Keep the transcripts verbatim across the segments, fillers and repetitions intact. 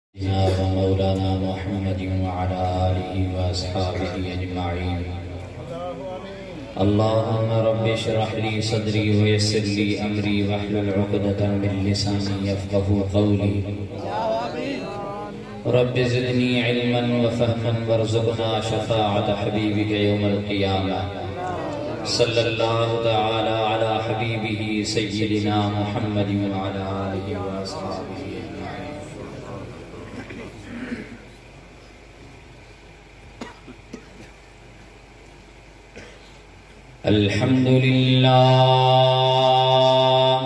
मौलाना मुहम्मद वअला आलिहि व अस्हाबिहि अजमाइन। अल्लाहुम्मा रब्बि इश्रह ली सदरी व यस्सिर ली अमरी वहलुल उक़दतम मिन लिसानी यफ़क़हू क़ौली। रब्बि ज़िदनी इल्मन व फ़हमन वरज़ुक़ना शफ़ाअत हबीबिक यौमल क़ियामह। सल्लल्लाहु तआला अला हबीबिही सय्यिदिना मुहम्मद व अला आलिहि व अस्हाबिहि। अल्हम्दुलिल्लाह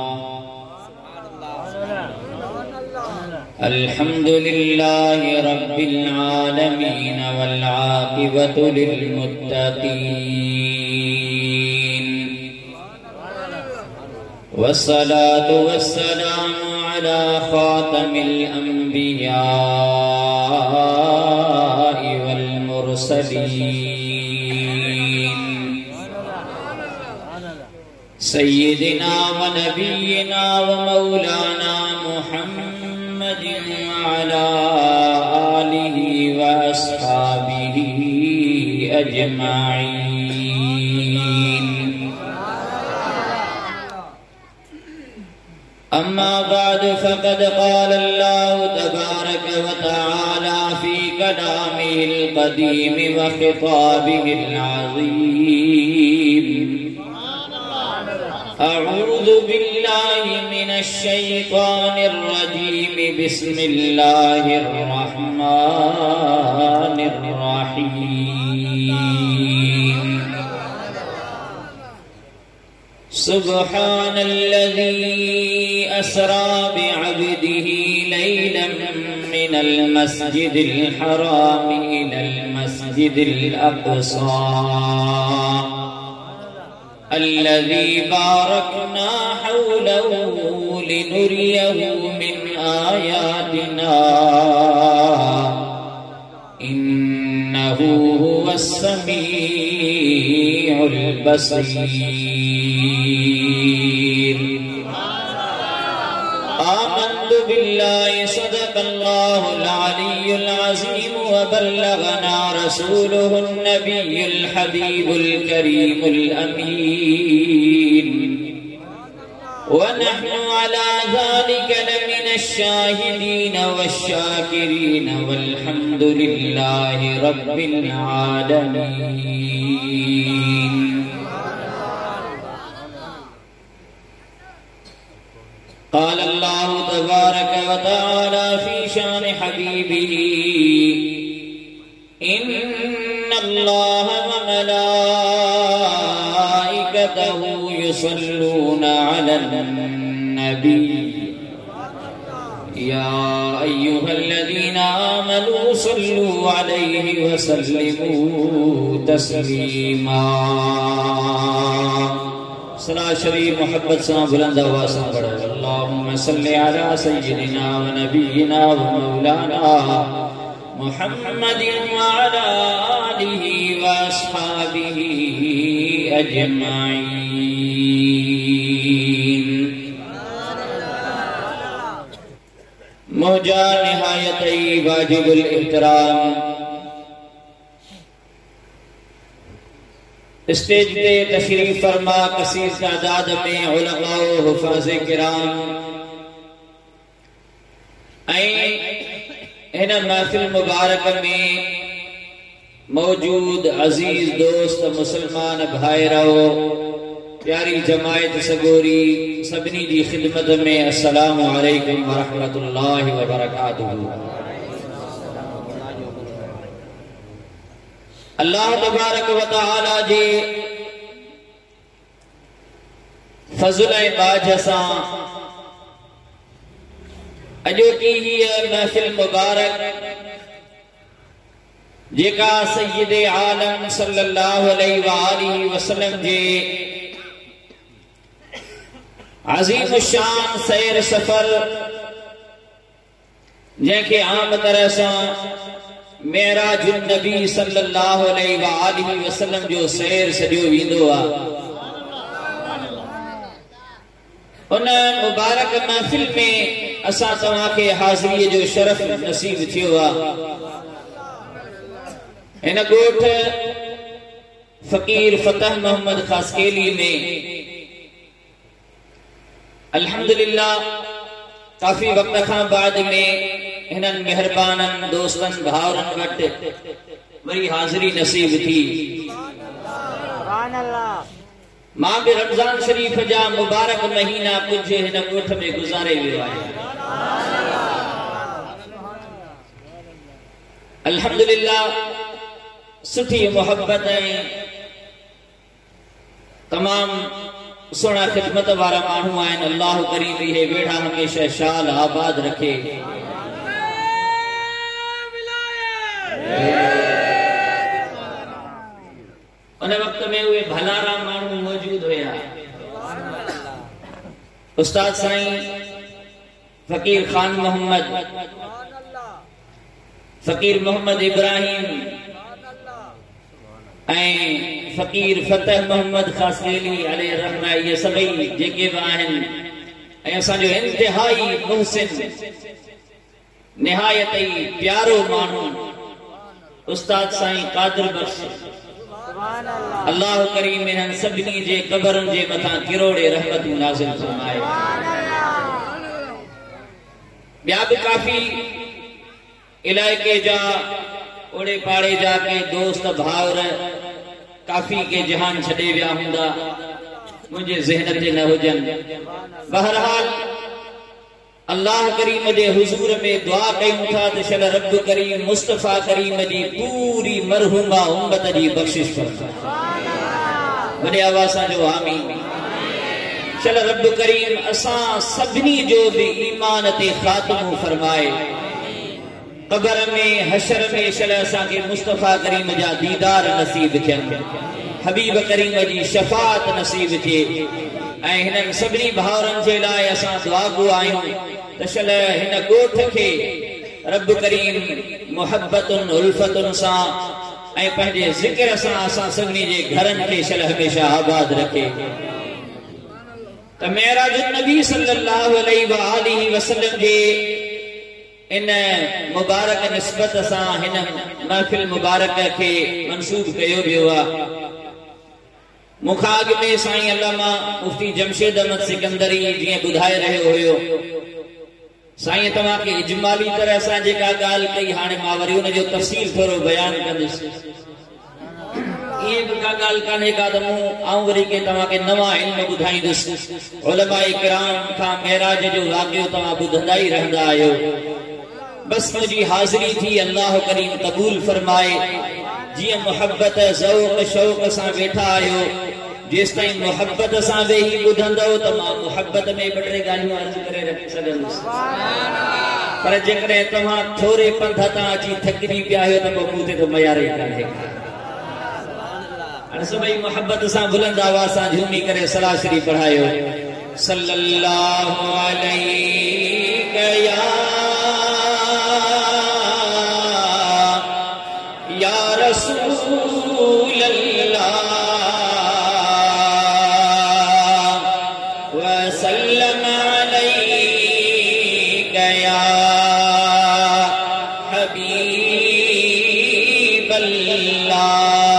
अल्हम्दुलिल्लाहि रब्बिल आलमीन वल आक़िबतु लिल मुत्तक़ीन वस्सलातु वस्सलामु अला ख़ातमिल अंबियाइ वल मुरसलीन सय्यिदिना व नबिय्यिना व मौलाना मुहम्मदिन वअला आलिहि व अस्हाबिहि अजमाइन। अम्मा बाद फ़क़द क़ाल अल्लाहु तबारक व तआला फ़ी कलामिहिल क़दीम व ख़िताबिहिल अज़ीम। अऊज़ु बिल्लाहि मिनश शैतानिर रजीम। बिस्मिल्लाहिर रहमानिर रहीम। सुब्हानल्लज़ी अस्रा बिअब्दिही लैलन मिनल मस्जिदिल हराम इलल मस्जिदिल अक़सा अल्लज़ी बारकना हौलहु लिनुरियहु मिन आयातिना इन्नहु हुवस समीउल बसीर। आमन्तु बिल्लाहि सदक़ल्लाहुल अलियुल अज़ीम व बल्लगना रसूलुहुन नबियुल हबीबुल करीमुल अमीन व नहनु अला ज़ालिका लमिनश शाहिदीन वश्शाकिरीन वल्हम्दुलिल्लाहि रब्बिल आलमीन। क़ाल अल्लाहु तबारक व तआला फ़ी शान हबीबिही इन्नल्लाह व मलाइकतहु युसल्लूना अलन नबी या अय्युहल्लज़ीना आमनू सल्लू अलैहि व सल्लिमू तस्लीमा। सलात शरीफ मोहब्बत से बुलंद आवाज़ से पढ़ो। अल्लाहुम्मा सल्लि अला सय्यिदिना व नबिय्यिना व मौलाना मुहम्मदिन व अला आलिहि व अस्हाबिहि अजमाइन। मौजा निहायत वाजिबुल एहतराम स्टेज पे तशरीफ फरमा कसीर तादाद में उलमा व हुफ़ाज़ किराम इन महफिल मुबारक में मौजूद अजीज दोस्त मुसलमान भाईरो प्यारी जमायत सगोरी सबनी जी खिदमत में अस्सलामु अलैकुम व रहमतुल्लाहि व बरकातुहू। अल्लाह तबारक व तआला जी फज़ल बाजसा अजो की ही महफिल मुबारक जेका सय्यद आलम सल्लल्लाहु अलैहि व आलिहि वसल्लम जे अजीम शान सैर सफर जैके आम तरह से मेराजुन नबी सल्लल्लाहु अलैहि व आलिहि वसल्लम जो सैर सॼो वींदो आहे उन मुबारक महफिल में असा तवा के हाज़िरी जो शरफ नसीब थियो आ। इन गोठ फकीर फतह मोहम्मद खासकेली में अल्हम्दुलिल्लाह काफी वक्त खां बाद में हिनन मेहरबानन दोस्तन भावरन वट वरी हाज़िरी नसीब थी। मां भी रमजान शरीफ जा मुबारक महीना कुछ हिन गोठ में गुजारे वियो आहे। अल्हम्दुलिल्लाह सुठी मोहब्बत तमाम सोना खिदमत वारा मानू आन। अल्लाह करीम ये वेड़ा हमेशा शाल आबाद रखे। उन वक्त में वे भलारा मानू मौजूद हुआ। उस्ताद साईं फकीर खान मोहम्मद, फकीर मोहम्मद इब्राहिम ऐं फकीर फतह मोहम्मद खासकेली अलैहि रहमा ये सभई जेके बि आहिनि ऐं असांजो इंतिहाई मुहसिन निहायत ई प्यारो माण्हू उस्ताद साईं कादिर बख्श, अल्लाह करीम इन्हनि सभिनी जे क़बरनि जे मथां किरोड़े रहमतूं नाज़िल फरमाए। ॿिया बि काफ़ी इलाइके जा ओड़े पाड़े जा के दोस्त भावर काफी के जहान छड़े विया हुंदा, मुझे ज़हन ते न हुजन। बहरहाल अल्लाह करीम जे हुजूर में दुआ कयूं था त शल रब करीम मुस्तफा करीम जी पूरी मरहूमा उम्मत जी बख्शिश फरमाए। वॾे आवाज़ सां जो आमीन। शल रब करीम असां सभिनी जो भी ईमान ते खात्मो फरमाए। कबर में हशर में शल असां के मुस्तफा करीम जा दीदार नसीब थियनि, हबीब करीम जी शफाअत नसीब थिए। ऐं हिननि सभिनी भाउरनि जे लाइ असां दुआ गो आहियूं त शल हिन ॻोठ खे रब करीम मुहब्बतुन उल्फतुन सां ऐं पंहिंजे ज़िक्र सां असां सभिनी जे घरनि खे शल हमेशा आबाद रखे। त मेराज नबी सल्लल्लाहु अलैहि व आलिहि वसल्लम जे इन मुबारक निस्बत सां हिन महफिल मुबारक के मंसूब कयो वियो आहे। मुखाग में साईं अल्लामा मुफ्ती जमशेद अहमद सिकंदरी जीअं ॿुधाए रहियो हुयो, साईं तव्हां के इजमाली तरह सां जेका ॻाल्हि कई हाणे मां वरी उन जो तफ़सील थोरो बयान कंदुसि। इहे बि का ॻाल्हि कान्हे का त मूं आऊं वरी के तव्हां के नवां इल्म ॿुधाईंदुसि। उलमाए किराम खां मेराज जो वाक़ियो तव्हां ॿुधंदा ई रहंदा आहियो। बस मुझी हाज़िरी थी, अल्लाह करीम कबूल फरमाए। जिया मोहब्बत ज़ौक़ शौक़ सां वेठा आयो, जेस ताईं मोहब्बत सां वेही ॿुधंदव त मां मोहब्बत में ॿ टे ॻाल्हियूं अर्ज़ करे रखी सघंदुसि। पर जेकॾहिं तव्हां थोरे पंध तां अची थकिजी पिया आहियो त पोइ मूं ते त मयार ई कान्हे। हाणे सभई मोहब्बत सां बुलंद आवाज़ सां झूमी करे सलाह शरीफ़ पढ़ायो। सल्लल्लाहु अलैहि या रसूल अल्लाह व सल्लम अलैका या हबीब अल्लाह।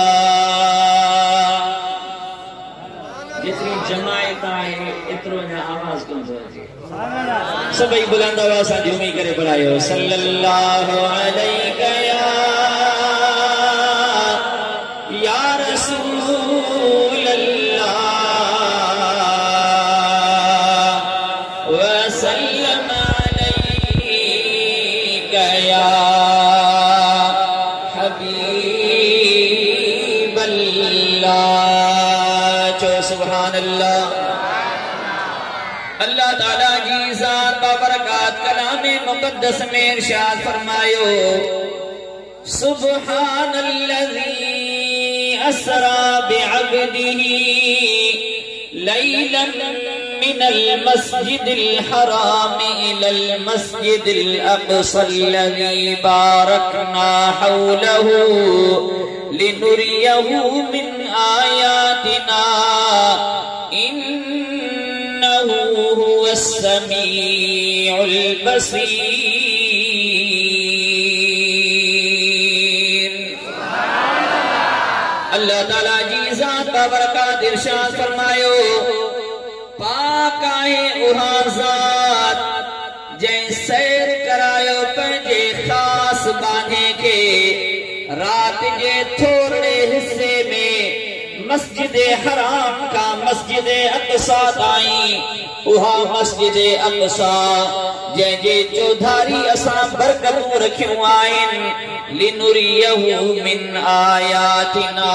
जितनी जमायत है इतरो ना आवाज कम सभई बुलंद आवाज़ सां झूमी करे पढ़ायो। सल्लल्लाहु अलैका या रसूल अल्लाह व सल्लम अलैका या हबीब अल्लाह। चो सुभान अल्लाह। अल्लाह ताला जी ज़ात बाबरकात कलाम मुक़द्दस में इरशाद फरमायो, सुब्हानल्लज़ी असरा बिअब्दिही लैलन मिनल मस्जिदिल हराम इलल मस्जिदिल अक़सल्लज़ी बारकना हौलहू लिनुरियहू मिन आयातिना इन्नहू हुवस वस्समीउल बसीर। अल्लाह ताला जी ज़ात बाबरकात इरशाद फरमायो, पाक आहे उहा ज़ात जंहिं सैर करायो पंहिंजे ख़ास बाने के रात के थोड़े हिस्से में मस्जिद हराम का मस्जिद अक़सा ताईं उहा मस्जिद अक़सा जंहिंजे चौधारी असां बरकतूं रखियूं आहिनि लिनुरियहु मिन आयातिना।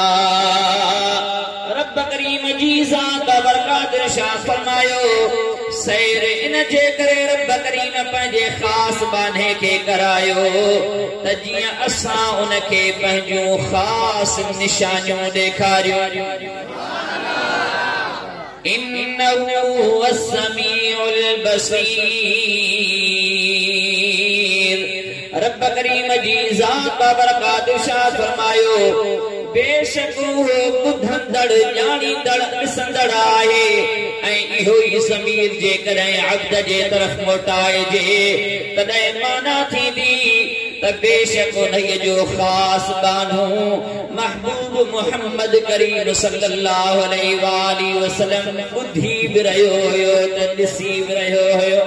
रब करीम जी ज़ात बरकात इरशाद फरमायो, सैर इन जे करे रब करीम पंहिंजे ख़ास बाने के करायो त जीअं असां उनखे पंहिंजूं ख़ास निशानियूं ॾेखारियूं। इन्नहु वस्समीउल बसीर। रब करीम जी ज़ात बरकात इरशाद फरमायो, बेशक हो ॿुधंदड़ ॼाणींदड़ ॾिसंदड़ आहे ऐं इहो ई ज़मीर जेकॾहिं अब्द जे तरफ़ मोटाइजे तॾहिं माना थींदी त बेशक उन्हीअ जो ख़ासि बानो महबूब मुहम्मद करीम सल्लल्लाहु अलैहि वालैहि वसल्लम ॿुधी बि रहियो हुयो त ॾिसी बि रहियो हुयो।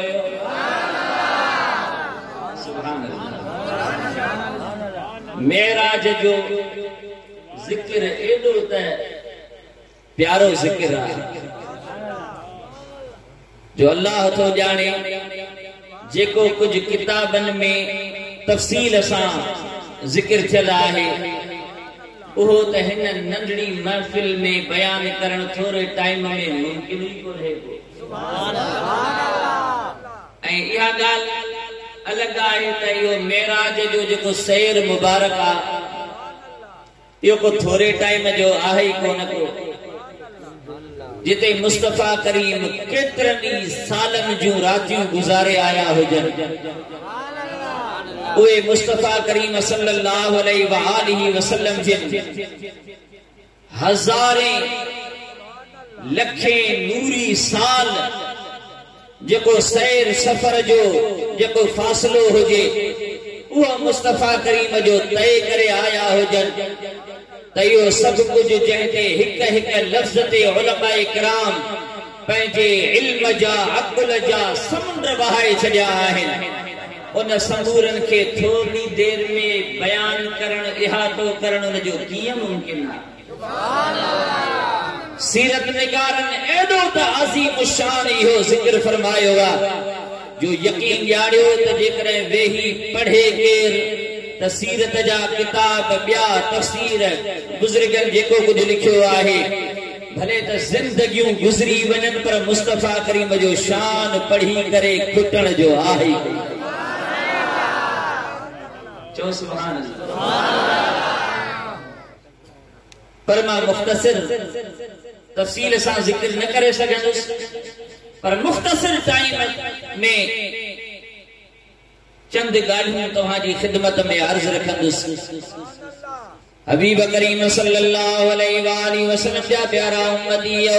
मेराज जो ज़िक्र एॾो त प्यारो ज़िक्र आहे जो अल्लाह थो ॼाणे, जेको कुछ किताबनि में तफ़सील सां ज़िक्र थियल आहे उहो त हिन नंढड़ी महफ़िल में बयान करण थोरे टाइम में मुमकिन ई कोन्हे। ऐं इहा ॻाल्हि अलॻि आहे त इहो मेराज जो जेको सैर मुबारक आहे इहो को थोरे टाइम जो आहे ई कोन को, जिते मुस्तफा करीम केतिरनि सालनि जूं रातियूं गुज़ारे आया हुजनि, उहे मुस्तफा करीम सल्लल्लाहु अलैहि वालैहि वसल्लम जिन हज़ारे लखे नूरी साल जेको सैर सफ़र जो जेको फ़ासिलो हुजे उहो मुस्तफा करीम जो तय करे आया हुजनि त इहो सभु कुझु जंहिं ते हिक हिक लफ़्ज़ ते उलमाए किराम पंहिंजे इल्म जा अक़ुल जा समुंड वहाए छॾिया आहिनि। उन समूरनि खे थोरी देरि में बयान करण इहातो करण उन जो कीअं मुमकिन आहे। सीरत निगारनि एॾो त अज़ीम शान इहो ज़िक्र फरमायो आहे जो यकीन ॼाणियो त जेकॾहिं वेही पढ़े केर त सीरत जा किताब ॿिया तफ़सीर बुज़ुर्गनि जेको कुझु लिखियो आहे भले त ज़िंदगियूं गुज़री वञनि पर मुस्तफा करीम जो शान पढ़ी करे खुटण जो आहे। चओ सुभान अल्लाह। पर मां मुख़्तसिर तफ़सील सां ज़िक्र न करे सघंदुसि, पर मुख़्तसिर टाइम में चंद ॻाल्हियूं तव्हांजी ख़िदमत में अर्ज़ रखंदुसि। हबीब करीम सल्लल्लाहु अलैहि वालैहि वसल्लम जा प्यारा उम्मतीयो,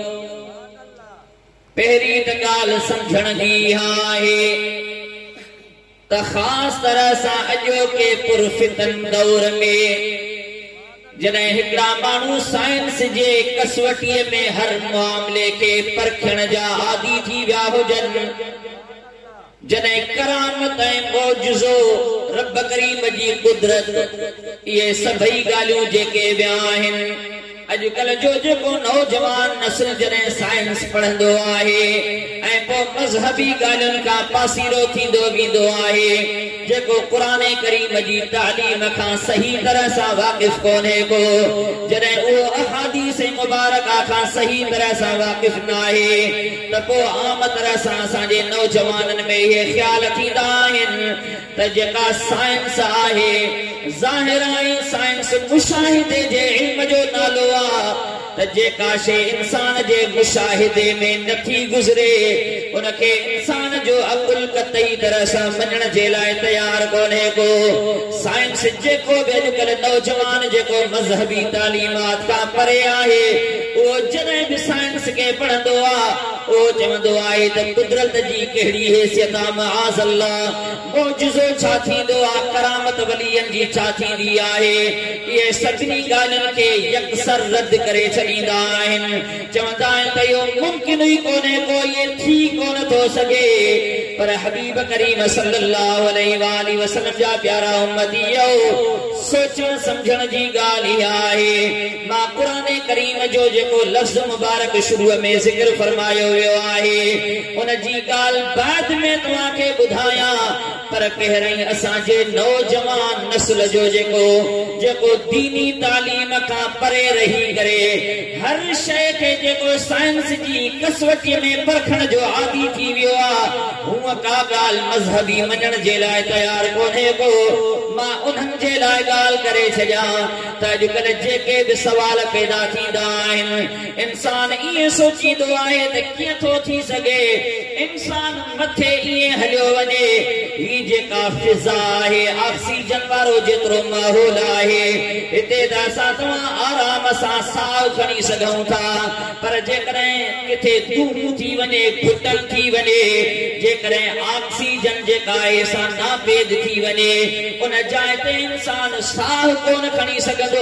पहिरीं त ॻाल्हि सम्झण जी आहे त ख़ासि तरह सां अॼोके पुरफ़ितन दौर में जॾहिं हिकिड़ा माण्हू साइंस जे कसवटीअ में हर मामले खे परखण जा आदी थी विया हुजनि, जॾहिं करामत ऐं मौजज़ो रब करीम जी कुदरत इहे सभई ॻाल्हियूं जेके विया आहिनि, अॼुकल्ह जो जेको नौजवान नस्ल जॾहिं साइंस पढ़ंदो आहे ऐं पोइ मज़हबी ॻाल्हियुनि खां पासीरो थींदो वेंदो आहे, जेको क़ुरान करीम जी तालीम खां सही तरह सां वाक़िफ़ कोन्हे को, जॾहिं उहो अहादीस मुबारका खां सही तरह सां वाक़िफ़ न आहे त पोइ आम तरह सां असांजे नौजवाननि में इहे ख़्याल थींदा आहिनि त जेका साइंस आहे ज़ाहिराई साइंस मुशाहिदे जे इल्म जो नालो आहे त जेका शइ इंसान जे मुशाहिदे में नथी गुज़रे उनखे इंसान जो अक़ुल कतई तरह सां मञण जे लाइ तयार कोन्हे को। साइंस जेको बि अॼुकल्ह नौजवान जेको मज़हबी तालीमात खां परे आहे उहो जॾहिं बि साइंस खे पढ़ंदो आहे ओ चवंदो आहे त कुदरत जी कहिड़ी हैसियत आहे माज़ अल्लाह मौजज़ो छा थींदो आहे करामत वलियन जी छा थींदी आहे इहे सभिनी ॻाल्हियुनि खे यकसर रद्द करे छॾींदा आहिनि चवंदा आहिनि त इहो मुमकिन ई कोन्हे को इहे थी कोन थो सघे पर हबीब करीम सल्लल्लाहु अलैहि वसल्लम जा प्यारा उम्मतियो सोचण समझण जी ॻाल्हि आहे मां क़ुरान करीम जो जेको लफ्ज़ मुबारक शुरू में ज़िक्र फरमायो वियो आहे उन जी ॻाल्हि बाद में तव्हांखे ॿुधायां पर पहिरीं असांजे नौजवान नस्ल जो जेको जेको दीनी तालीम खां परे रही करे हर शइ खे जेको साइंस जी कसवटीअ में परखण जो आदी थी वियो आहे हूअ का ॻाल्हि मज़हबी मञण जे लाइ तयार कोन्हे को मां उन्हनि जे लाइ ॻाल्हि करे छॾियां त अॼुकल्ह जेके बि सवाल पैदा थींदा आहिनि इंसान ईअं सोचींदो आहे त कीअं थो थी सघे इंसान मथे ईअं हलियो वञे ही जेका फिज़ा आहे ऑक्सीजन वारो जेतिरो माहौल आहे हिते त असां तव्हां आराम सां साहु खणी सघूं था पर जेकॾहिं किथे धूम थी वञे घुटल थी वञे जेकॾहिं ऑक्सीजन जेका आहे सा नापेद थी वञे उन जाइ ते इंसान साहु कोन खणी सघंदो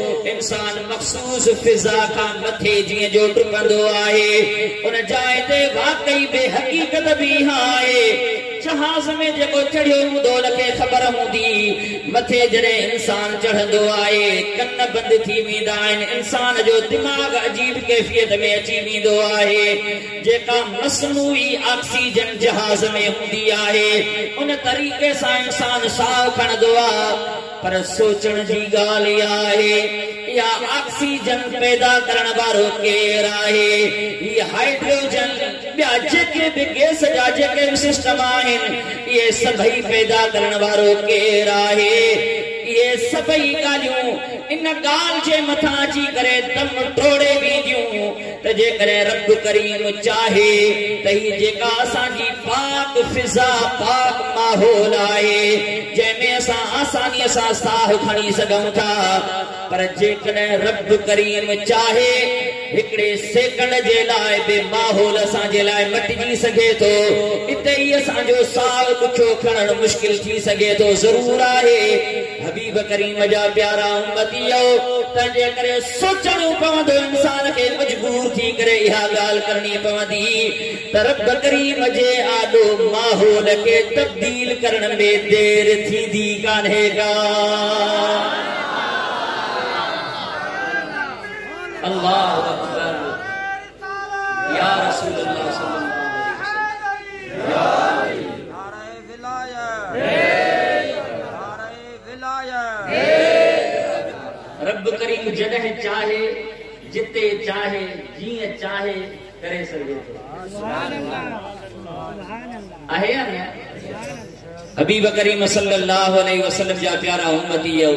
इंसान मखसूस फिज़ा खां मथे जीअं जो डुबंदो आहे उन जाइ ते वाकई बेहकीकत बि आहे जहाज में जेको चढ़ियो हूंदो उनखे ख़बर हूंदी मथे जॾहिं इंसान चढ़ंदो आहे कन बंदि थी वेंदा आहिनि इंसान जो दिमाग़ अजीब कैफ़ियत में अची वेंदो आहे जेका मसनूई ऑक्सीजन जहाज में हूंदी आहे उन तरीक़े सां इंसान साहु खणंदो आहे पर सोचण जी ॻाल्हि आहे या ऑक्सीजन पैदा करण वारो केर आहे ही हाइड्रोजन ॿिया जेके बि गैस जा जेके बि सिस्टम आहिनि इहे सभई पैदा करण वारो केर आहे इहे सभई ॻाल्हियूं इन ॻाल्हि जे मथां अची करे दम टोड़े वेंदियूं त जेकॾहिं रब करीम चाहे त ही जेका असांजी पाक फिज़ा पाक माहौल आहे जंहिंमें असां आसानीअ सां साहु खणी सघूं था पर जेकॾहिं रब करीम चाहे हिकिड़े सेकंड जे लाइ बि माहौल असांजे लाइ मटिजी सघे थो हिते ई असांजो साहु ॾुखियो खणणु मुश्किल थी सघे थो ज़रूर आहे हबीब करीम जा प्यारा उम्मतियो तंहिंजे करे सोचणो पवंदो इंसान खे मजबूर थी करे इहा ॻाल्हि करणी पवंदी त रब करीम जे आॾो माहौल खे तब्दील करण में देर थींदी कान्हे का अल्लाह अकबर या रसूल अल्लाह सल्लल्लाहु अलैहि वसल्लम या नारे विलायत नारे विलायत रब करीम जॾहिं चाहे जिते चाहे जीअं चाहे करे सघे थो सुभान अल्लाह आहे या न हबीब करीम सल्लल्लाहु अलैहि वसल्लम जा प्यारा उम्मतियो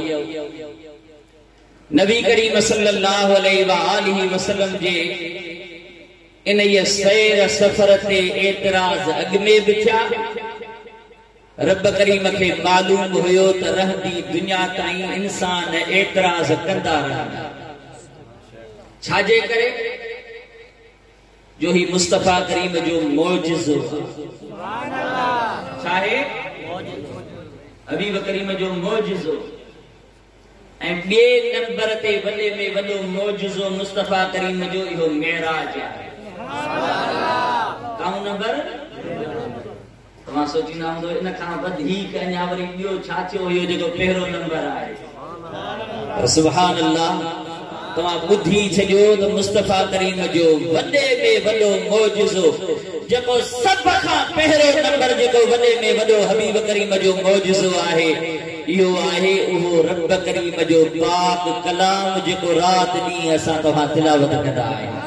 नबी करीम सल्लल्लाहु अलैहि वसल्लम जे इन ये सैर सफर ते एतराज अॻ में बि थिया रब करीम खे मालूम हुयो त रहंदी दुनिया ताईं इंसान एतराज कंदा रहंदा छाजे करे जो ही मुस्तफा करीम जो मौजज़ो सुभान अल्लाह छाहे हबीब करीम जो मौजज़ो ऐं ॿिए नंबर ते वॾे में वॾो मौजज़ो मुस्तफा करीम जो इहो मेराज आहे काउं नंबर तव्हां सोचींदा हूंदो इन खां वधीक अञा वरी ॿियो छा थियो हुयो जेको पहिरियों नंबर आहे सुभान अल्लाह तव्हां ॿुधी छॾियो त मुस्तफा करीम जो वॾे में वॾो मौजज़ो जेको सभ खां पहिरियों नंबर जेको वॾे में वॾो हबीब करीम जो मौजज़ो आहे इहो आहे उहो रब करीम जो पाक कलाम जेको रात ॾींहुं असां तव्हां तिलावत कंदा आहियूं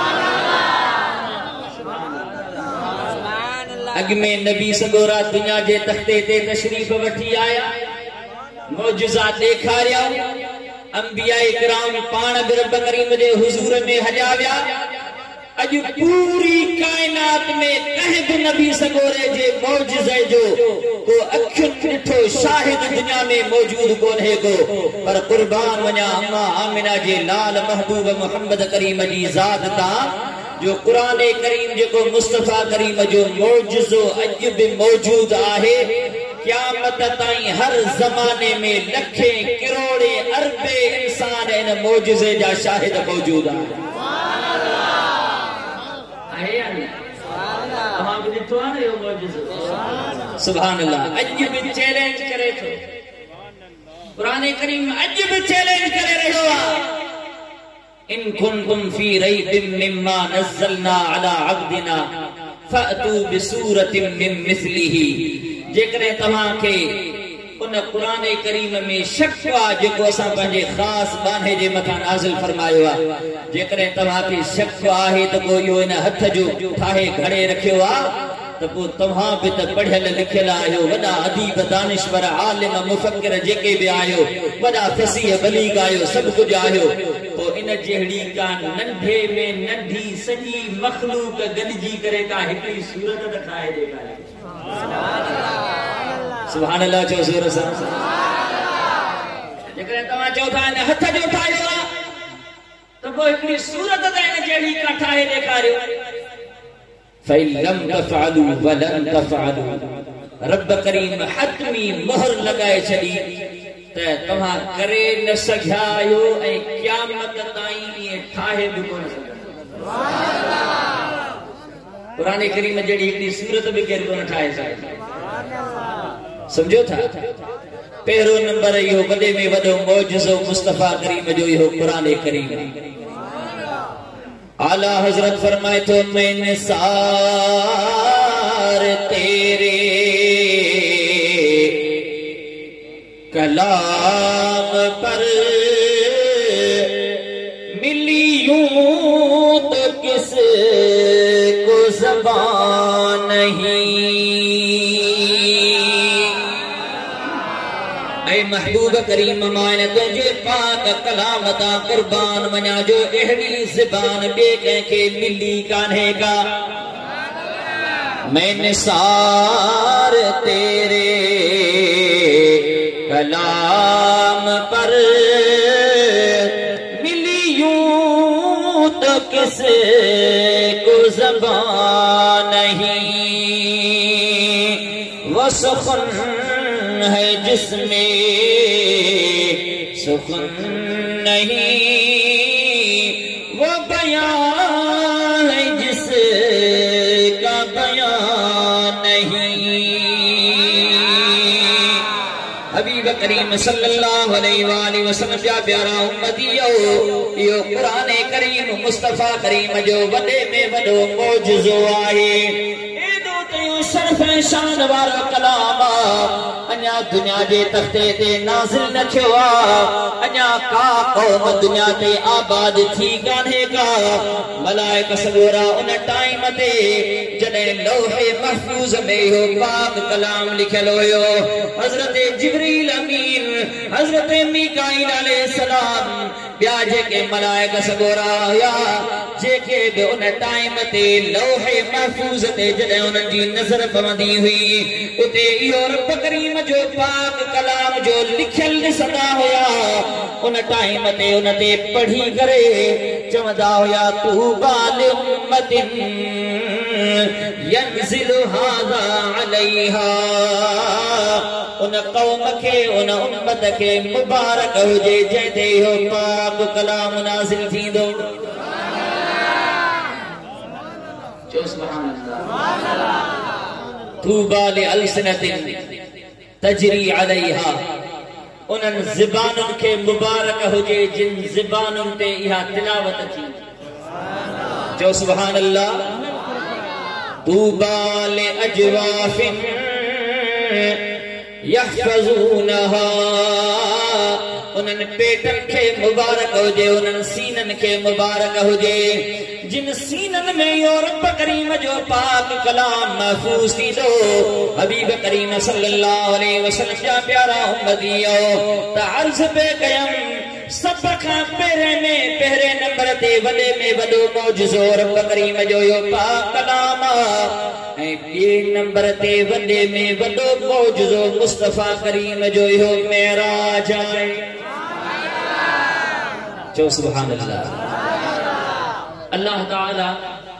अॻ में नबी सगोरा दुनिया जे तख़्ते ते तशरीफ़ वठी आया मौजज़ा ॾेखारिया अंबिया इकराम पाण बि रब करीम जे हुज़ूर में हलिया विया अॼु पूरी काइनात में कंहिं बि नबी सगोरे जे मौजज़े जो को अखियुनि ॾिठो शाहिद दुनिया में मौजूद कोन्हे को पर कुर्बान वञा अम्मा आमिना जे लाल महबूब मोहम्मद करीम जी ज़ात तां जो कुरान करीम जो मुस्तफा करीम जो मौजज़ो अज भी मौजूद है, क़यामत ताईं हर ज़माने में लखे करोड़े अरबे इंसान इन मौजज़े जा शाहिद मौजूद है। सुभान अल्लाह। अज भी चैलेंज करे थो, कुरान करीम अज भी चैलेंज करे रहियो आहे, इन कुंतुम फी रैबिम मिम्मा नज़्ज़लना अला अब्दिना फअतू बिसूरतिम मिन मिस्लिही। जेकरे तव्हां के उन कुरान करीम में शक आ जेको असां पंहिंजे ख़ास बाने जे मथां नाज़िल फरमायो आहे, जेकरे तव्हां के शक आहे त को इहो इन हथ जो ठाहे घड़े रखियो आहे त पोइ तव्हां बि त पढ़ियल लिखियल आहियो, वॾा अदीब दानिश्वर आलिम मुफ़क्किर जेके बि आहियो, वॾा फसीह बलीग आहियो, सभु कुझु आहियो। पोइ इन जहिड़ी का नंढे में नंढी सॼी मख़लूक गॾिजी करे का हिकिड़ी सूरत त ठाहे ॾेखारे। सुभान अल्लाह चओ ज़ोर सां। जेकॾहिं तव्हां चओ था इन हथ जो ठाहियो आहे त पोइ हिकिड़ी सूरत त इन जहिड़ी का ठाहे ॾेखारियो। फ़इन लम तफ़अलू वलन तफ़अलू, रब करीम हतमी मोहर लगाए छड़ी त तव्हां करे न सघिया आहियो ऐं क़यामत ताईं इएं ठाहे बि कोन सघंदा। कुरान करीम जहिड़ी हिकिड़ी सूरत बि केरु कोन ठाहे सघंदा। समझो था? पहिरियों नंबर इहो वॾे में वॾो मौजज़ो मुस्तफा करीम जो इहो कुरान करीम। आला हजरत फरमाए तो मैं निसार तेरे कलाम पर मिली यूं तो किस को ज़बान नहीं। ऐ महबूब करीम मायने तुझे पाक कलाम ता कुर्बान मना जो एहड़ी ज़बान बे के मिली कान्हे का। मैं निसार तेरे कलाम पर मिली यूं तो किस को ज़बान नहीं। वो सुखन है जिसमें सुखन नहीं, वो बयान है जिसका बयान नहीं। हबीब करीम सल्लल्लाहु अलैहि वसल्लम जा प्यारा उम्मतियो, यो कुरान करीम मुस्तफा करीम जो वॾे में वॾो मौजज़ो आहे। शर्फ शान वारो कलाम अञा दुनिया जे तख्ते ते नाज़िल न थियो आहे, अञा का क़ौम दुनिया ते आबाद थी कान्हे का। मलाइक सगोरा उन टाइम ते जॾहिं लौहे महफूज़ में इहो पाक कलाम लिखियल हुयो, हज़रत जिब्रील अमीन, हज़रत मीकाईल अलैहिस्सलाम, ॿिया जेके मलाइक सगोरा हुया जेके बि उन टाइम ते लौहे महफूज़ ते जॾहिं उन्हनि जी नज़र पवंदी हुई, उते इहो रब करीम जो पाक कलाम जो लिखियल ॾिसंदा हुया। उन टाइम ते उन ते पढ़ी करे चवंदा हुया तूबा लिउम्मतिन यनज़िलु हाज़ा अलैहा। उन कौम के उन उम्मत के मुबारक हुजे जंहिं ते इहो पाक कलाम नाज़िल थींदो। जो सुभान अल्लाह। तूबा लिअल्सिनतिन तजरी अलैहा, उन्हनि ज़बानुनि खे मुबारक हुजे जिन ज़बानुनि ते इहा तिलावत थी। जो सुभान अल्लाह। तूबा लिअजवाफिन यहफ़ज़ूनहा, उन्हनि पेटनि खे मुबारक हुजे, उन्हनि सीननि खे मुबारक हुजे जिन सीननि में इहो रब करीम जो पाक कलाम महफूज़ थींदो। हबीब करीम सल्लल्लाहु अलैहि वसल्लम जा प्यारा उम्मतियो, त अर्ज़ पे कयम सब खां पहिरें में पहिरें नंबर ते वॾे में वॾो मौजज़ो रब करीम जो इहो पाक कलाम ऐं ॿिए नंबर ते वॾे में वॾो मौजज़ो मुस्तफा करीम जो इहो मेराज आहे। जो सुभान अल्लाह। अल्लाह ताला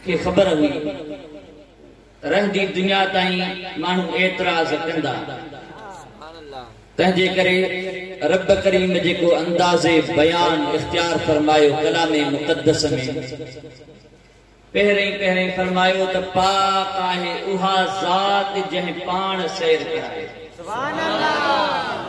खे ख़बर हुई रहंदी दुनिया ताईं माण्हू एतिराज़ कंदा, तंहिंजे करे रब करीम जेको अंदाज़े बयान इख्तियार फरमायो कलामे मुक़द्दस में, पहिरें पहिरें फरमायो त पाक आहे उहा ज़ात जंहिं पाण सैर कराए। सुभान अल्लाह।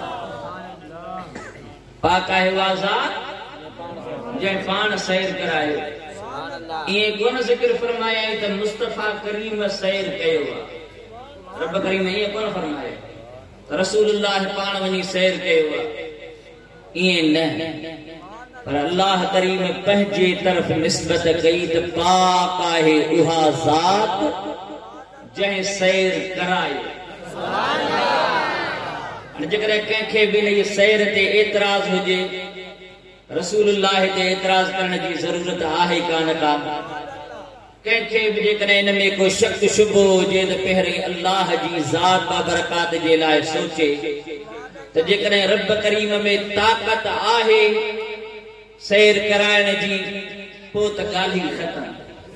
पाक आहे उहा ज़ात जंहिं पाण सैर करायो। ये कोन ज़िक्र फरमाया त मुस्तफा करीम सैर कयो आहे। रब करीम ये कोन फरमाया त रसूलुल्लाह पाण वञी सैर कयो आहे। ये न, पर अल्लाह करीम पंहिंजे तरफ निस्बत कई त पाक आहे उहा ज़ात जंहिं सैर करायो। सुभान अल्लाह। जेकॾहिं कंहिंखे बि हिन सैर ते एतिराज़ हुजे, रसूलुल्लाह ते एतिराज़ करण जी ज़रूरत आहे कान का। कंहिंखे बि जेकॾहिं हिन में को शक शुबो हुजे त पहिरीं अल्लाह जी ज़ात बाबरकात जे लाइ सोचे त जेकॾहिं रब करीम में ताक़त आहे सैर कराइण जी, पोइ त ॻाल्हि ई ख़तम।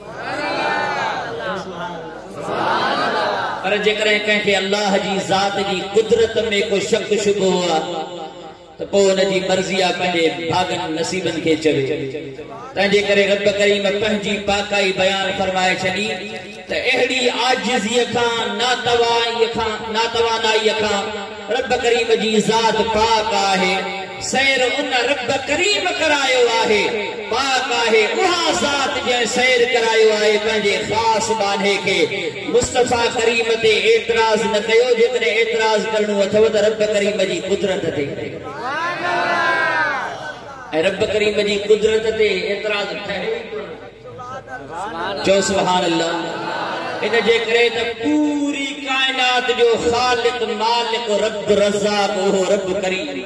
पर जेकॾहिं कंहिंखे अल्लाह जी ज़ात जी कुदरत में को शक शुबो आहे तो पोइ हुनजी मर्ज़ी आहे पंहिंजे भागनि नसीबनि खे चवे। तंहिंजे करे रब करीम पंहिंजी पाकाई बयान फरमाए छॾी त अहिड़ी आजिज़ीअ खां नातवाईअ खां नातवानाईअ खां रब करीम जी ज़ात पाक आहे। सैर उन रब करीम करायो आहे। पाक आहे उहा ज़ात जंहिं सैर करायो आहे पंहिंजे ख़ासि बाने खे। मुस्तफा करीम ते एतिराज़ न कयो। जेकॾहिं एतिराज़ करणो अथव त रब करीम जी कुदरत ते, ऐं रब करीम जी कुदरत ते एतिराज़ ठहे चो सुभान अल्लाह। इन जे करे त पूरी कायनात जो ख़ालिक मालिक रब रज़ाक उहो रब करीम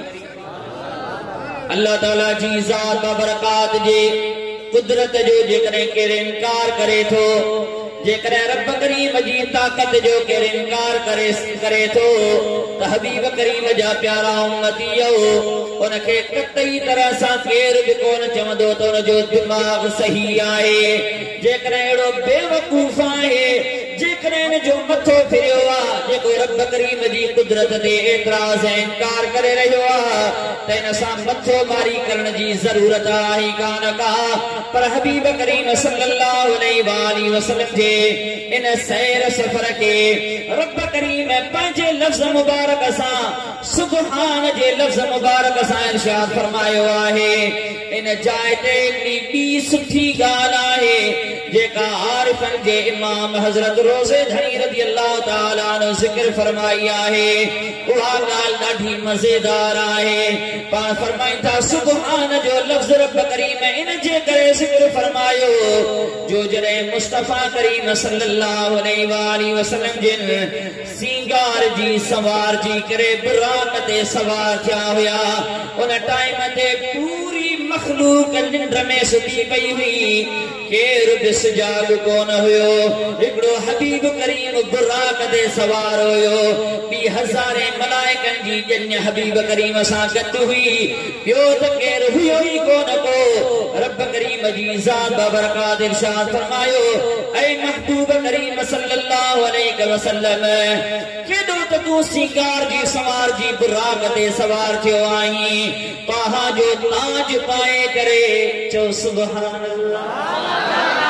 अल्लाह ताला जी ज़ात बाबरकात जे कुदरत जो जेकॾहिं केरु इनकार करे थो, जेकॾहिं रब करीम जी ताक़त जो केरु इनकार करे करे थो त हबीब करीम जा प्यारा उम्मतीयो उनखे कतई तरह सां केरु बि कोन चवंदो त उनजो दिमाग़ सही आहे। जेकॾहिं अहिड़ो बेवकूफ़ आहे, जेकॾहिं हिन जो मथो फिरियो आहे, जेको रब करीम जी कुदरत ते एतिराज़ ऐं इनकार करे रहियो आहे, त हिन सां मथो मारी करण जी ज़रूरत आहे कान का। पर हबीब करीम सल्लल्लाहु अलैहि वसल्लम जे इन सैर सफ़र के रब करीम पंहिंजे लफ़्ज़ मुबारक सां सुबहान जे लफ़्ज़ मुबारक सां इरशाद फरमायो आहे। इन जाइ ते हिकिड़ी ॿी सुठी ॻाल्हि आहे जेका आरिफन जे इमाम हज़रत रोज़े धणी रज़ी अल्लाह ताला अन्हु ज़िक्र फरमाई आहे। उहा ॻाल्हि ॾाढी मज़ेदार आहे। पाण फरमाईं था सुबहान जो लफ़्ज़ रब करीम इन जे करे ज़िक्र फरमायो जो जॾहिं मुस्तफा करीम सल्लल्लाहु अलैहि वसल्लम जिन सिंगार जी सवार जी करे बुराक ते सवार थिया हुआ, उन टाइम ते पूरी मखलूक निंड में सुती पई हुई, केरु बि सुजाग कोन हुयो। हिकिड़ो हबीब करीम बुराक ते सवार हुयो, ॿी हज़ारे मलाइकनि जी ॼञ हबीब करीम सां गॾु हुई, ॿियो त केरु हुयो ई कोन को। रब करीम जी ज़ात बाबरकात इरशाद फरमायो, ऐ महबूब करीम सल्लल्लाहु अलैहि वसल्लम, केॾो त तूं सिंगार जी सवार जी बुराक ते सवार थियो आहीं, तव्हां जो ताज पाए करे चो सुभान अल्लाह।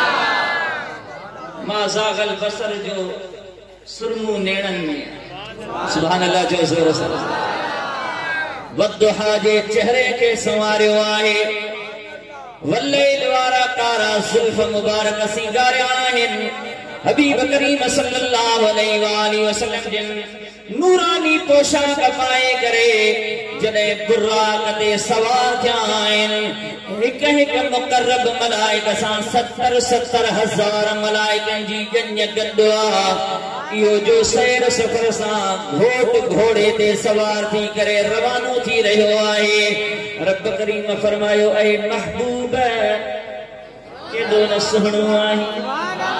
मा ज़ाग़ल बसर जो सुरमू नेणनि में सुभान अल्लाह जो ज़ोर सां वद्दुहा जे चेहरे खे संवारियो आहे। वल्लैल वारा कारा ज़ुल्फ़ मुबारक सिंगारिया आहिनि। हबीब करीम सल्लल्लाहु अलैहि वसल्लम जिन नूरानी पोशाक पाए करे जॾहिं बुराक ते सवार थिया आहिनि, हिक हिक मुक़र्रब मलाइक सां सतर सतर हज़ार मलाइकनि जी ॼञ गॾु आहे। इहो जो सैर सफ़र सां घोट घोड़े ते सवार थी करे रवानो थी रहियो आहे। रब करीम फरमायो, ऐ महबूब केॾो न सुहिणो आहे।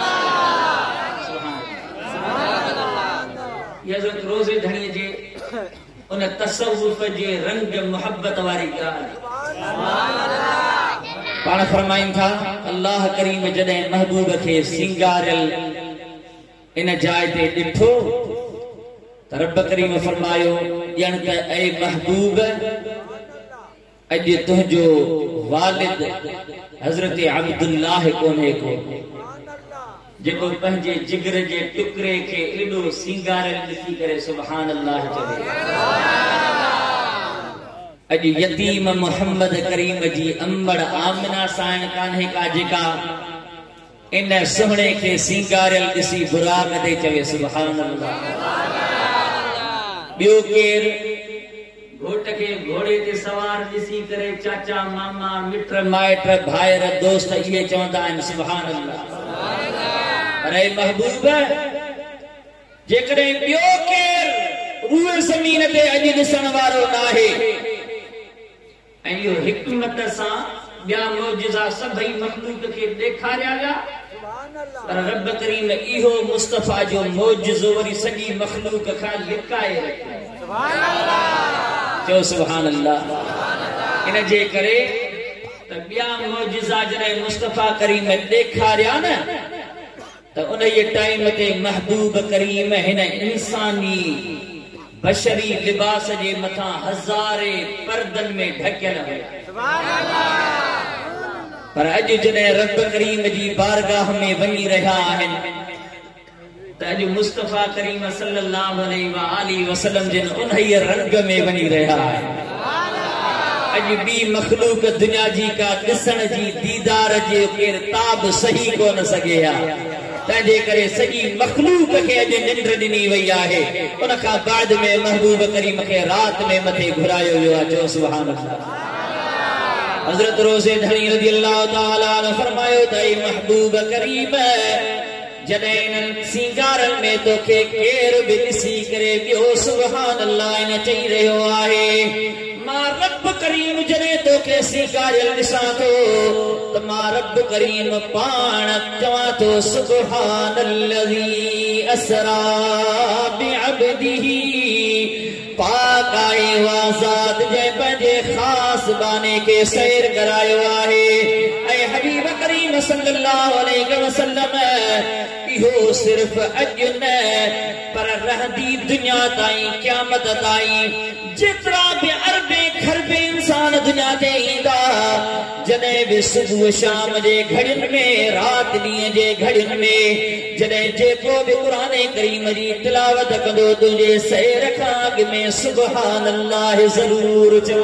हज़रत रोज़े धणी जे उन तसव्वुफ़ जे रंग मोहब्बत वारी ॻाल्हि पाण फरमाइन था अल्लाह करीम जॾहिं महबूब खे सिंगारियल इन जाइ ते ॾिठो त रब करीम फरमायो ॼण त ऐ महबूब अॼु तुंहिंजो वालिद हज़रत अब्दुल्लाह कोन्हे को जेको पंहिंजे जिगर जे टुकड़े खे एॾो सिंगारियल ॾिसी करे सुभान अल्लाह चवे। अॼु यतीम मोहम्मद करीम जी अम्बड़ आमिना साइण कान्हे का जेका इन सुहिणे खे सिंगारियल ॾिसी बुराक ते चवे सुभान अल्लाह। ॿियो केर घोट खे घोड़े ते सवार ॾिसी करे चाचा मामा मिट माइट भाइर दोस्त इहे चवंदा आहिनि सुभान अल्लाह। पर ऐ महबूब जेकॾहिं ॿियो केर रूह ज़मीन ते अॼु ॾिसण वारो नाहे ऐं इहो हिकमत सां ॿिया मौजज़ा सभई मखलूक खे ॾेखारिया विया पर रब करीम इहो मुस्तफा जो मौजज़ो वरी सॼी मखलूक खां लिकाए रखियो सुभान अल्लाह। चओ सुभान अल्लाह। इन जे करे त ॿिया मौजज़ा जॾहिं मुस्तफा करीम ॾेखारिया न त उन जे टाइम ते महबूब करीम हिन इंसानी बशरी लिबास जे मथां हज़ारे पर्दन में ढकियल हुया सुभान अल्लाह। पर अॼु जॾहिं रब करीम जी बारगाह में वञी रहिया आहिनि त अॼु मुस्तफा करीम सल्लल्लाहु अलैहि वसल्लम जिन उन्हीअ रंग में वञी रहिया आहिनि। अॼु ॿी मखलूक दुनिया जी का ॾिसण जी दीदार जे केर ताब सही कोन सघे हा तंहिंजे करे सॼी मखलूक खे अॼु निंड ॾिनी वई आहे उन खां बाद में महबूब करीम खे रात में मथे घुरायो वियो आहे। चओ सुभान अल्लाह। हज़रत रोज़े धणी रज़ी अल्लाह ताला ने फरमायो त ऐ महबूब करीम जॾहिं इन्हनि सिंगारनि में तोखे केर बि ॾिसी करे ॿियो सुभान अल्लाह इन चई रहियो आहे मां रब करीम जॾहिं तोखे सिंगारियल ॾिसां थो त मां रब करीम पाण चवां थो सुभान अल्लज़ी असरा बिअब्दिही पाक आहे उहा ज़ात जंहिं पंहिंजे ख़ासि बाने खे सैर करायो आहे ऐं हबीब करीम सल्लल्लाहु अलैहि वसल्लम इहो सिर्फ़ अॼु न पर रहंदी दुनिया ताईं क़यामत ताईं जेतिरा बि अरबे खरबे इंसान दुनिया ते ईंदा जॾहिं बि सुबुह शाम जे घड़ियुनि में राति ॾींहं जे घड़ियुनि में जॾहिं जेको बि क़ुरान करीम जी तिलावत कंदो तुंहिंजे सैर खां अॻु में सुभान अल्लाह ज़रूर चओ।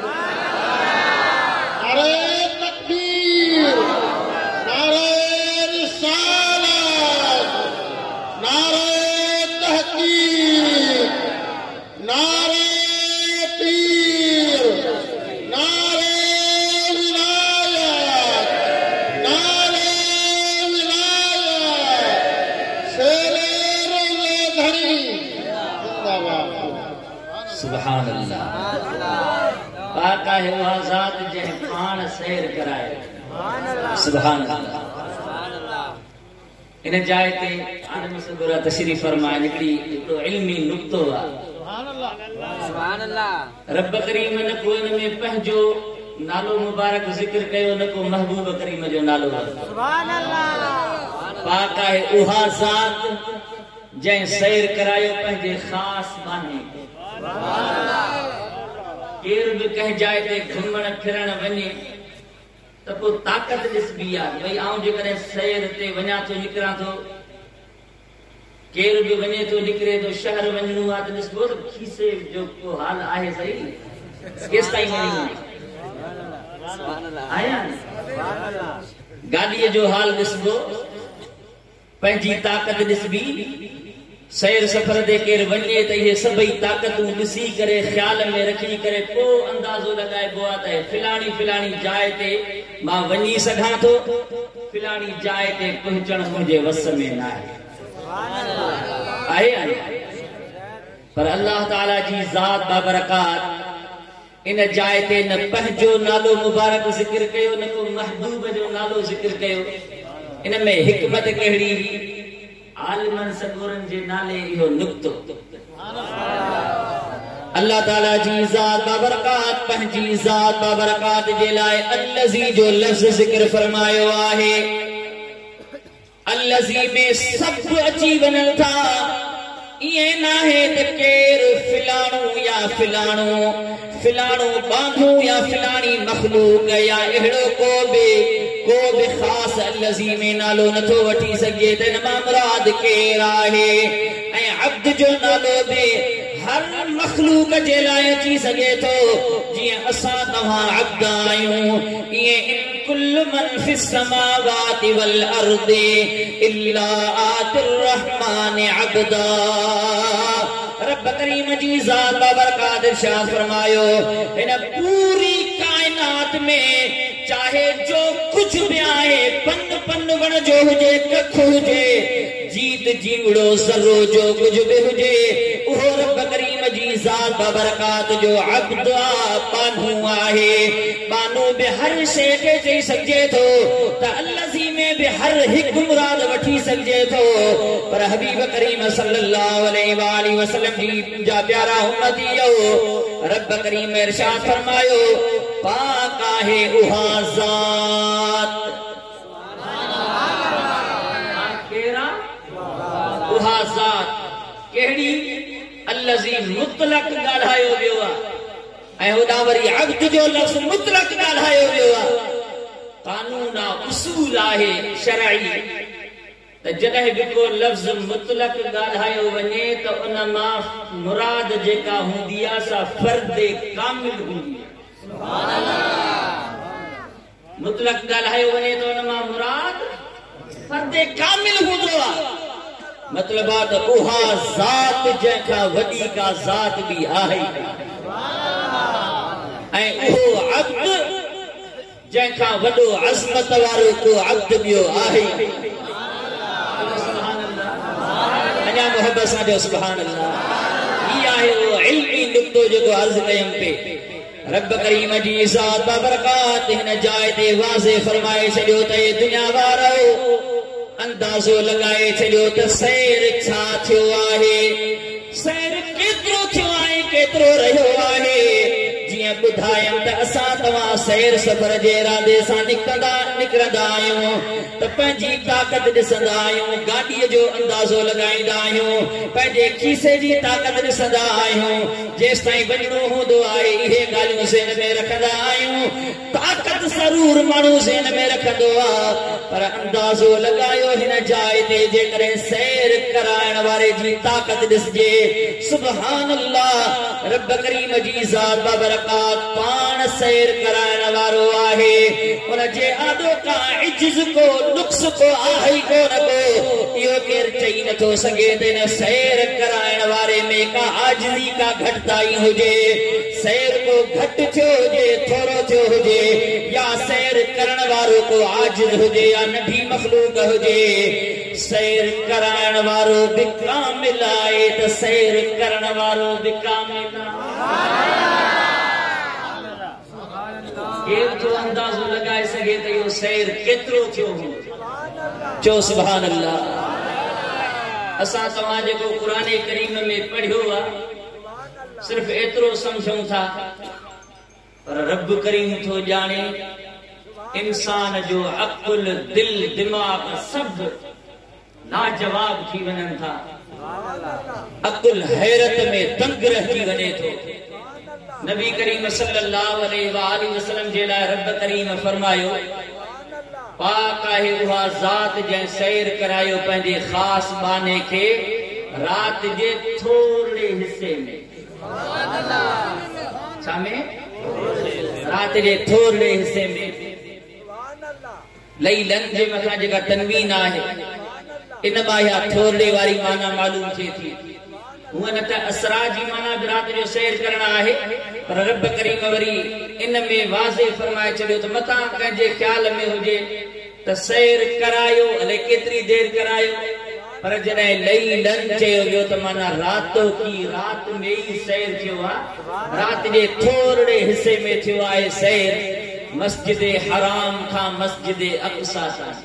सुभान अल्लाह। पाक आहे उहा ज़ात जंहिं पाण सैर कराए सुभान अल्लाह। इन जाइ ते आलम सगुरा तशरीफ़ फरमाए हिकिड़ी हिकिड़ो इल्मी नुक्तो आहे सुभान अल्लाह। रब करीम न को इन में पंहिंजो नालो मुबारक ज़िक्र कयो न को महबूब करीम जो नालो सुभान अल्लाह। पाक आहे उहा ज़ात जंहिं सैर करायो पंहिंजे ख़ासि बाने केर बि कंहिं जाइ ते घुमण फिरण वञे त पोइ ताक़त ॾिसबी आहे भई आउं जेकॾहिं सैर ते वञा थो निकिरां थो केर बि वञे थो निकिरे थो शहर वञणो आहे त ॾिसबो त खीसे जो को हाल आहे सही केसि ताईं आया गाॾीअ जो हाल ॾिसबो पंहिंजी ताक़त ॾिसबी सैर सफ़र ते केर वञे त इहे सभई ताक़तूं ॾिसी करे ख़्याल में रखी करे पोइ अंदाज़ो लॻाइबो आहे त फिलाणी फिलाणी जाइ ते मां वञी सघां थो फिलाणी जाइ ते पहुचण मुंहिंजे वस में न आहे आहे पर अल्लाह ताला जी ज़ात बाबरकात इन जाइ ते न पंहिंजो नालो मुबारक ज़िक्र कयो न को महबूब जो नालो ज़िक्र कयो इन में हिकमत कहिड़ी आलिमन सगोरन जे नाले इहो नुक्तो अल्लाह ताला जी ज़ात बाबरकात पंहिंजी ज़ात बाबरकात जे लाइ अल्लज़ी जो लफ्ज़ ज़िक्र फरमायो आहे। अल्लज़ी में सब अची वञनि था। ये नाहे त केर फिलाणो या फिलाणो फिलाणो बांधू या फिलाणी मखलूक या एड़ो को बि को बि खास अल्लज़ी में नालो नथो वठी सके त इन मां मुराद केर आहे। ऐं अब्द जो नालो बि हर मखलूक जे लाइ अची सके थो। जीअं असां तव्हां अब्द आहियूं इएं इन कुल्लु मन फिस समावाति वल अर्दि इल्ला आतिर रहमान अब्दा। रब करीम जी ज़ात बाबरकात इरशाद फरमायो इन पूरी कायनात में चाहे जो कुछ भी आहे पन पन वण जो हुजे कख हुजे जीत जीवड़ो ज़र्रो जो कुछ भी हुजे उहो रब करीम जी ज़ात बाबरकात जो अब्द बानू आहे। बानू बि हर शइ खे चई सघिजे थो त अल्लज़ी में बि हर हिकु मुराद वठी सघिजे थो। पर हबीब करीम सल्लल्लाहु अलैहि वालैहि वसल्लम जी जा प्यारा उम्मतियो रब करीम इरशाद फरमायो पाक आहे उहा ज़ात उहा ज़ात कहिड़ी अल्लज़ी मुतलक ॻाल्हायो वियो आहे ऐं होॾां वरी अब्द जो लफ़्ज़ मुतलक ॻाल्हायो वियो आहे। कानून आहे उसूल आहे शरई त जॾहिं बि को लफ़्ज़ मुतलक ॻाल्हायो वञे त उन मां मुराद जेका हूंदी आहे सा फ़र्द कामिल हूंदी आहे। सुभान अल्लाह। मुतलक ॻाल्हायो वञे त उन मां मुराद फ़र्द कामिल हूंदो आहे। मतलब आ त उहा ज़ात जंहिंखां वॾी का ज़ात बि आहे ऐं उहो अब्द जंहिंखां वॾो अज़मत वारो को अब्द ॿियो आहे। अञा मोहब्बत सां चओ सुभान अल्लाह। ही आहे उहो इल्मी नुक़्तो जेको अर्ज़ कयमि पे। रब करीम जी ज़ात बाबरकात हिन जाइ ते वाज़े फरमाए छॾियो त हे दुनिया वारो अंदाज़ो लगाए छॾियो त सैर छा थियो आहे। सैर केतिरो थियो आहे केतिरो रहियो आहे। जीअं ॿुधायमि त असां तव्हां सैर सफ़र जे इरादे सां निकिरंदा निकिरंदा आहियूं त पंहिंजी ताक़त ॾिसंदा आहियूं गाॾीअ जो अंदाज़ो लॻाईंदा आहियूं पंहिंजे खीसे जी ताक़त ॾिसंदा आहियूं जेसि ताईं वञिणो हूंदो आहे इहे ॻाल्हियूं ज़हन में रखंदा आहियूं। ताक़त ज़रूर माण्हू ज़हन में रखंदो आहे पर अंदाज़ो लॻायो हिन जाइ ते जेकॾहिं सैर कराइण वारे जी ताक़त ॾिसजे सुभान अल्लाह। रब करीम जी ज़ात बाबरकात पाण सैर कराइण वारो आहे। उन जे आॾो का इज्ज़ को नुक्स को आहे ई कोन को इहो केरु चई नथो सघे त हिन सैर कराइण वारे में का आजिज़ी का घटिताई हुजे। सैर को घटि थियो हुजे थोरो थियो हुजे या सैर करण वारो को आजिज़ हुजे या नंढी मखलूक हुजे सैर कराइण वारो बि कामिल आहे त सैर करण वारो बि कामिल आहे। केर जो अंदाज़ो लगाए सके तो यो सैर केतिरो थियो हो चो सुभान अल्लाह। असां तव्हां जेको क़ुरान करीम में पढ़ियो आहे सिर्फ एतिरो समझूं था पर रब करीम थो ॼाणे इंसान जो अक़ुल दिल दिमाग़ सब लाजवाब थी वञनि था। अक़ुल हैरत में दंग रहिजी वञे थो। नबी करीम सल्लल्लाहु अलैहि वसल्लम जे लाइ रब करीम फरमायो पाक आहे उहा ज़ात जंहिं सैर करायो पंहिंजे ख़ास बाने खे रात जे थोरे हिस्से में छा में रात जे थोरे हिस्से में लैलन जे मथां जेका तनवीन आहे इन मां इहा थोरे वारी माना मालूम थिए थी। हुआ न त असरा जी माना भी रात जो सैर करना है पर रब करीम वरी इन में वाज़े फरमाए छॾियो त मता कंहिंजे ख्याल में हुजे त सैर करायो अले केतरी देर करायो पर जॾहिं लैलन चयो वियो त माना रातो की रात में ही सैर थियो आहे रात जे थोरे हिस्से में थियो आहे सैर मस्जिद हराम खां मस्जिद अक़सा ताईं।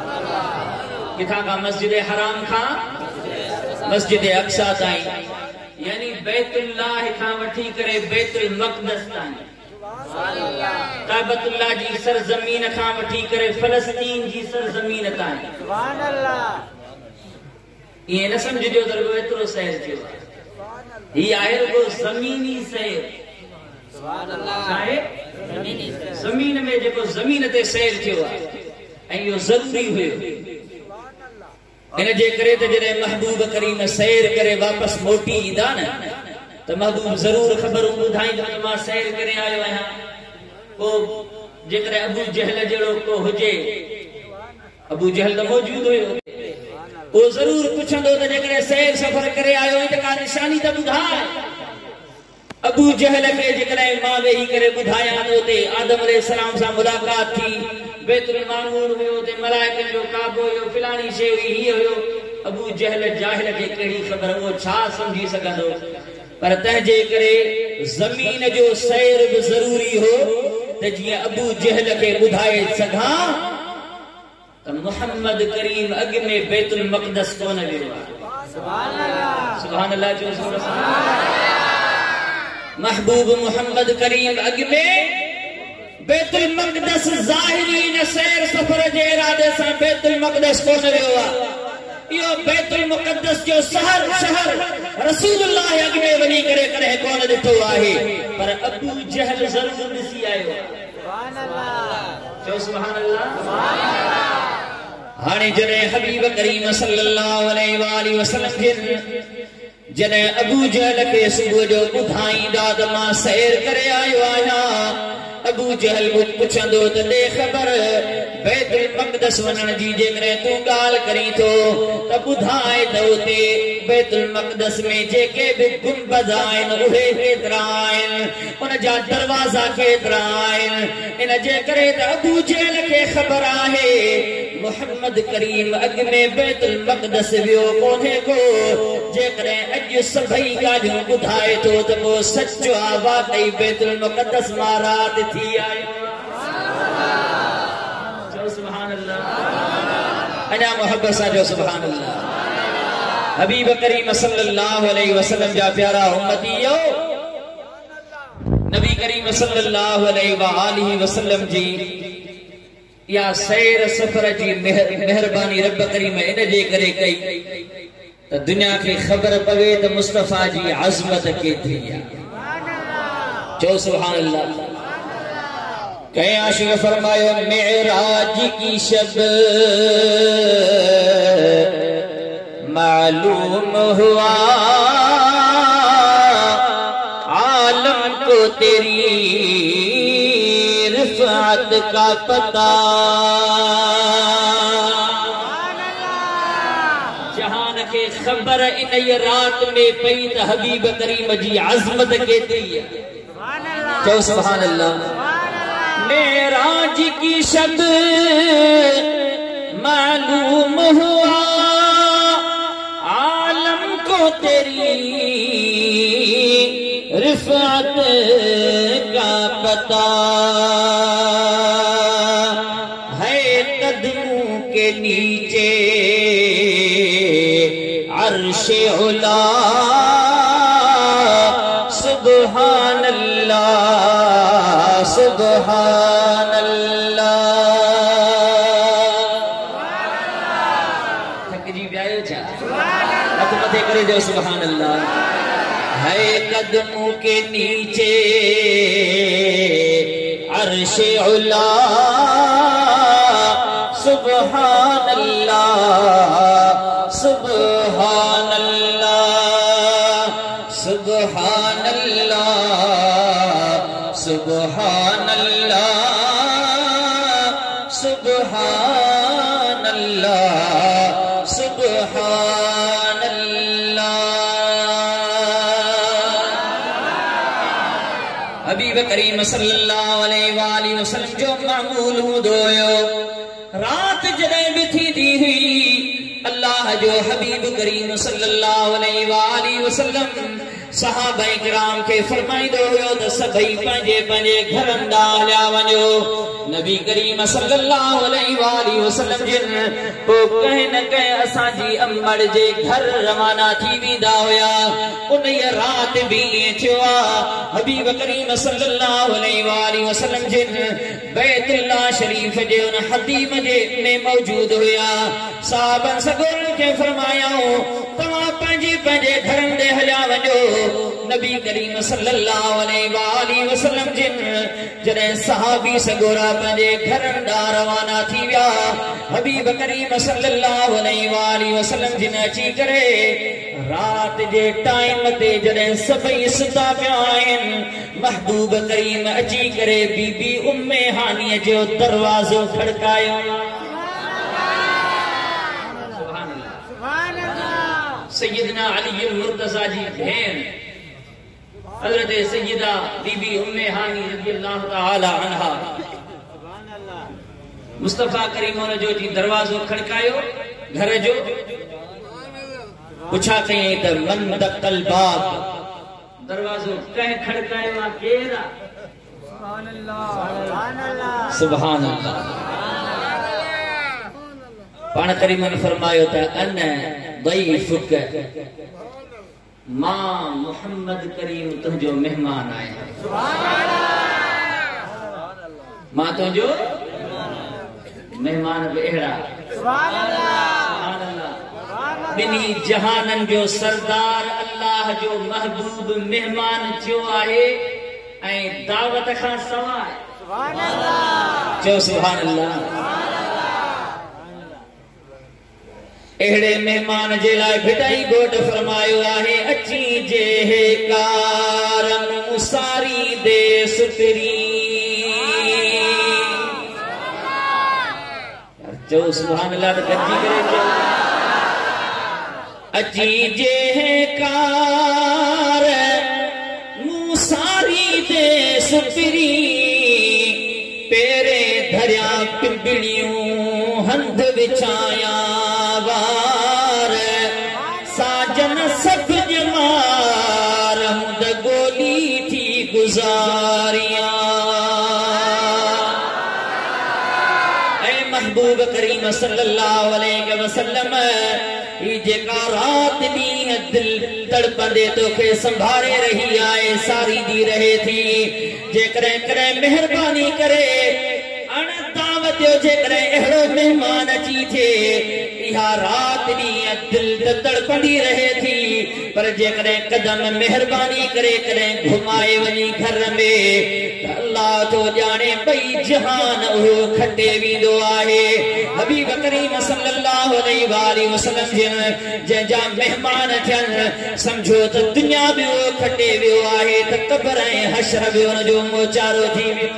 किथां खां मस्जिद हराम खां मस्जिद अक़सा ताईं यानी बैतुल्लाह खां वठी करे बैतुल मक़दस ताईं, काबतुल्लाह जी सरजमीन खां वठी करे फलस्तीन जी सरजमीन ताईं। सुभान अल्लाह। ये न समझिजो त रुगो एतिरो सैर थियो आहे, ही आहे रुगो ज़मीनी सैर। सुभान अल्लाह। आहे ज़मीन में जेको ज़मीन ते सैर थियो आहे ऐं इहो ज़रूरी हुयो। इन जे करे त जॾहिं महबूब करीम सैर करे वापस मोटी ईंदा न त महबूब ज़रूर ख़बरूं ॿुधाईंदा त मां सैर करे आयो आहियां। को जेकॾहिं अबू जहल जहिड़ो को हुजे, अबू जहल त मौजूद हुयो, वो ज़रूर पुछंदो त जेकॾहिं सैर सफ़र करे आयो त का निशानी त ॿुधाए। अबू जहल खे जेकॾहिं मां वेही करे ॿुधायां त उते आदम अलैहिस्सलाम सां मुलाक़ात थी, बैतुल मामूर हुयो, ते मलाइकनि जो काबो हुयो, फिलानी शइ हुई, हीअ हुयो। अबू जहल जाहिल खे कहिड़ी ख़बर, उहो छा सम्झी सघंदो। पर तंहिंजे करे ज़मीन जो सैर बि ज़रूरी हो त जीअं अबू जहल खे ॿुधाए सघां त मुहम्मद करीम अॻ में बैतुल मक़दस कोन वियो आहे। सुभान अल्लाह। सुभान अल्लाह जो महबूब मुहम्मद करीम अॻ में बैतुल मक़दस ज़ाहिरी न सैर सफ़र जे इरादे सां बैतुल मक़दस कोन वियो आहे। इहो बैतुल मुक़द्दस जो शहर शहर रसूलुल्लाह अॻ में वञी करे कॾहिं कोन ॾिठो आहे, पर अबू जहल ज़रूर ॾिसी आयो आहे। सुभान अल्लाह। चओ सुभान अल्लाह। हाणे जॾहिं हबीब करीम सल्लल्लाहु अलैहि वालैहि वसल्लम जॾहिं अबू जहल खे सुबुह जो ॿुधाईंदा त मां सैर करे आयो आहियां, अबू जहल पुछंदो त दे ख़बर बैतुल मक़दस वञण जी जेकॾहिं तूं ॻाल्हि करीं थो त ॿुधाए त उते बैतुल मक़दस में जेके बि गुंबद आहिनि उहे केतिरा आहिनि, उन जा दरवाज़ा केतिरा आहिनि। इन जे करे त अबू जहल खे ख़बर आहे मुहम्मद करीम अॻ में बैतुल मक़दस वियो कोन्हे को। जेकॾहिं अॼु सभई ॻाल्हियूं ॿुधाए थो त पोइ सचो आहे, वाक़ई बैतुल मक़दस मां रात थी आयो। चओ सुभान अल्लाह। अञा मोहब्बत सां चओ सुभान अल्लाह। हबीब करीम सल्लल्लाहु अलैहि वसल्लम जा प्यारा उम्मतियो, नबी करीम सल्लल्लाहु अलैहि वसल्लम जी या सैर सफ़र जी मेहरबानी रब करीम इन जे करे कई त दुनिया खे ख़बर पवे त मुस्तफ़ा जी अज़मत केतिरी आहे। चओ सुभान अल्लाह। कई आशिक़ फरमायो मेराज की शब मालूम हुआ आलम को तेरी रिफ़ात का पता। जहान के खबर इन ये रात में पई त हबीब करीम जी अज़मत केतिरी है। चओ सुभान अल्लाह। मेराज की शब मालूम हुआ आलम को तेरी रिफ़ात का पता है। कदमों के नीचे अर्शे उला सुभान अल्लाह सुभान अल्लाह। थक जी व्यायो छा हथ मथे करे जो सुभान अल्लाह। है कदमों के नीचे अर्शे उला सुभान अल्लाह सुभान अल्लाह सुभान अल्लाह सुभान अल्लाह सुभान अल्लाह सुभान अल्लाह। हबीब करीम सल्लल्लाहु अलैहि वसल्लम जो मामूल हूंदो हुयो, रात जॾहिं बि थींदी हुई अल्लाह जो हबीब करीम सल्लल्लाहु अलैहि वसल्लम सहाबा किराम के फरमाइदो हुयो त सभई पंहिंजे पंहिंजे घरनि ॾांहुं हलिया वञो। नबी करीम सल्लल्लाहु अलैहि वाली वसल्लम जिन पोइ कंहिं न कंहिं असांजी अम्मड़ जे घर रवाना थी वेंदा हुया। उन राति बि ईअं थियो आहे। हबीब करीम सल्लल्लाहु अलैहि वाली वसल्लम जिन बैतुल्लाह शरीफ जे उन हदीम जे में मौजूद हुया। साहबन सगोल के फरमायाऊं तव्हां पंहिंजे पंहिंजे घरनि ॾे हलिया वञो। नबी करीम सल्लल्लाहु अलैहि वाली वसल्लम जिन जॾहिं सहाबी सगोरा पंहिंजे घरनि ॾांहुं रवाना थी विया। हबीब करीम सल्लल्लाहु अलैहि वाली वसल्लम जिन अची करे रात जे टाइम ते जॾहिं सभई सुता पिया आहिनि महबूब करीम अची करे बीबी उम्मे हानीअ जो दरवाज़ो खड़कायो। सैयदना अली मुर्तज़ा जी भेण हज़रत सैयदा बीबी उम्मे हानी रज़ियल्लाहु तआला अन्हा मुस्तफा करीम जो जी दरवाज़ो खड़कायो घर जो। पुछा कई त मन दक़ल बाब, दरवाज़ो कंहिं खड़कायो आहे केरु आहे? सुभान अल्लाह सुभान अल्लाह। पाण करीमन फरमायो त अन दैफुक, मां मोहम्मद करीम तुंहिंजो मेहमान आहियां। मां तुंहिंजो मेहमान बि अहिड़ा। ॿिन्ही जहाननि जो सरदार अल्लाह जो महबूब मेहमान थियो आहे ऐं दावत खां सवाइ चओ सुभान अल्लाह। एड़े मेहमान जे लाइ भिटाई गोट फरमायो आहे अची जे कारम मुसारी दे सुतरी। चओ सुभान अल्लाह त गजी करे चओ। अची जे कार मुसारी दे सुतरी पेरे धरिया पिंबड़ियूं हंध विछाया वार साजन सब जमार हमद गोली थी गुजारिया। ऐ महबूब करीम सल्लल्लाहु अलैहि वसल्लम ई जेका रात ॾींहुं दिल तड़पंदे तोखे संभारे रही आहे सारी दी रहे थी। जेकॾहिं कॾहिं महिरबानी करे अण दावत जो जेकॾहिं अहिड़ो मेहमान अची थिए इहा रात ॾींहुं दिल तड़पंदी रहे थी। पर जेकॾहिं कदम महिरबानी करे कॾहिं घुमाए वञी घर में अल्लाह तो ॼाणे ॿई जहान उहो खटे वेंदो आहे। हबीब करीम सल्लल्लाहु अलैहि वाली वसल्लम जिन जंहिंजा मेहमान थियनि समझो त दुनिया बि उहो खटे वियो आहे त क़ब्र ऐं हशर बि हुनजो मोचारो थी वियो।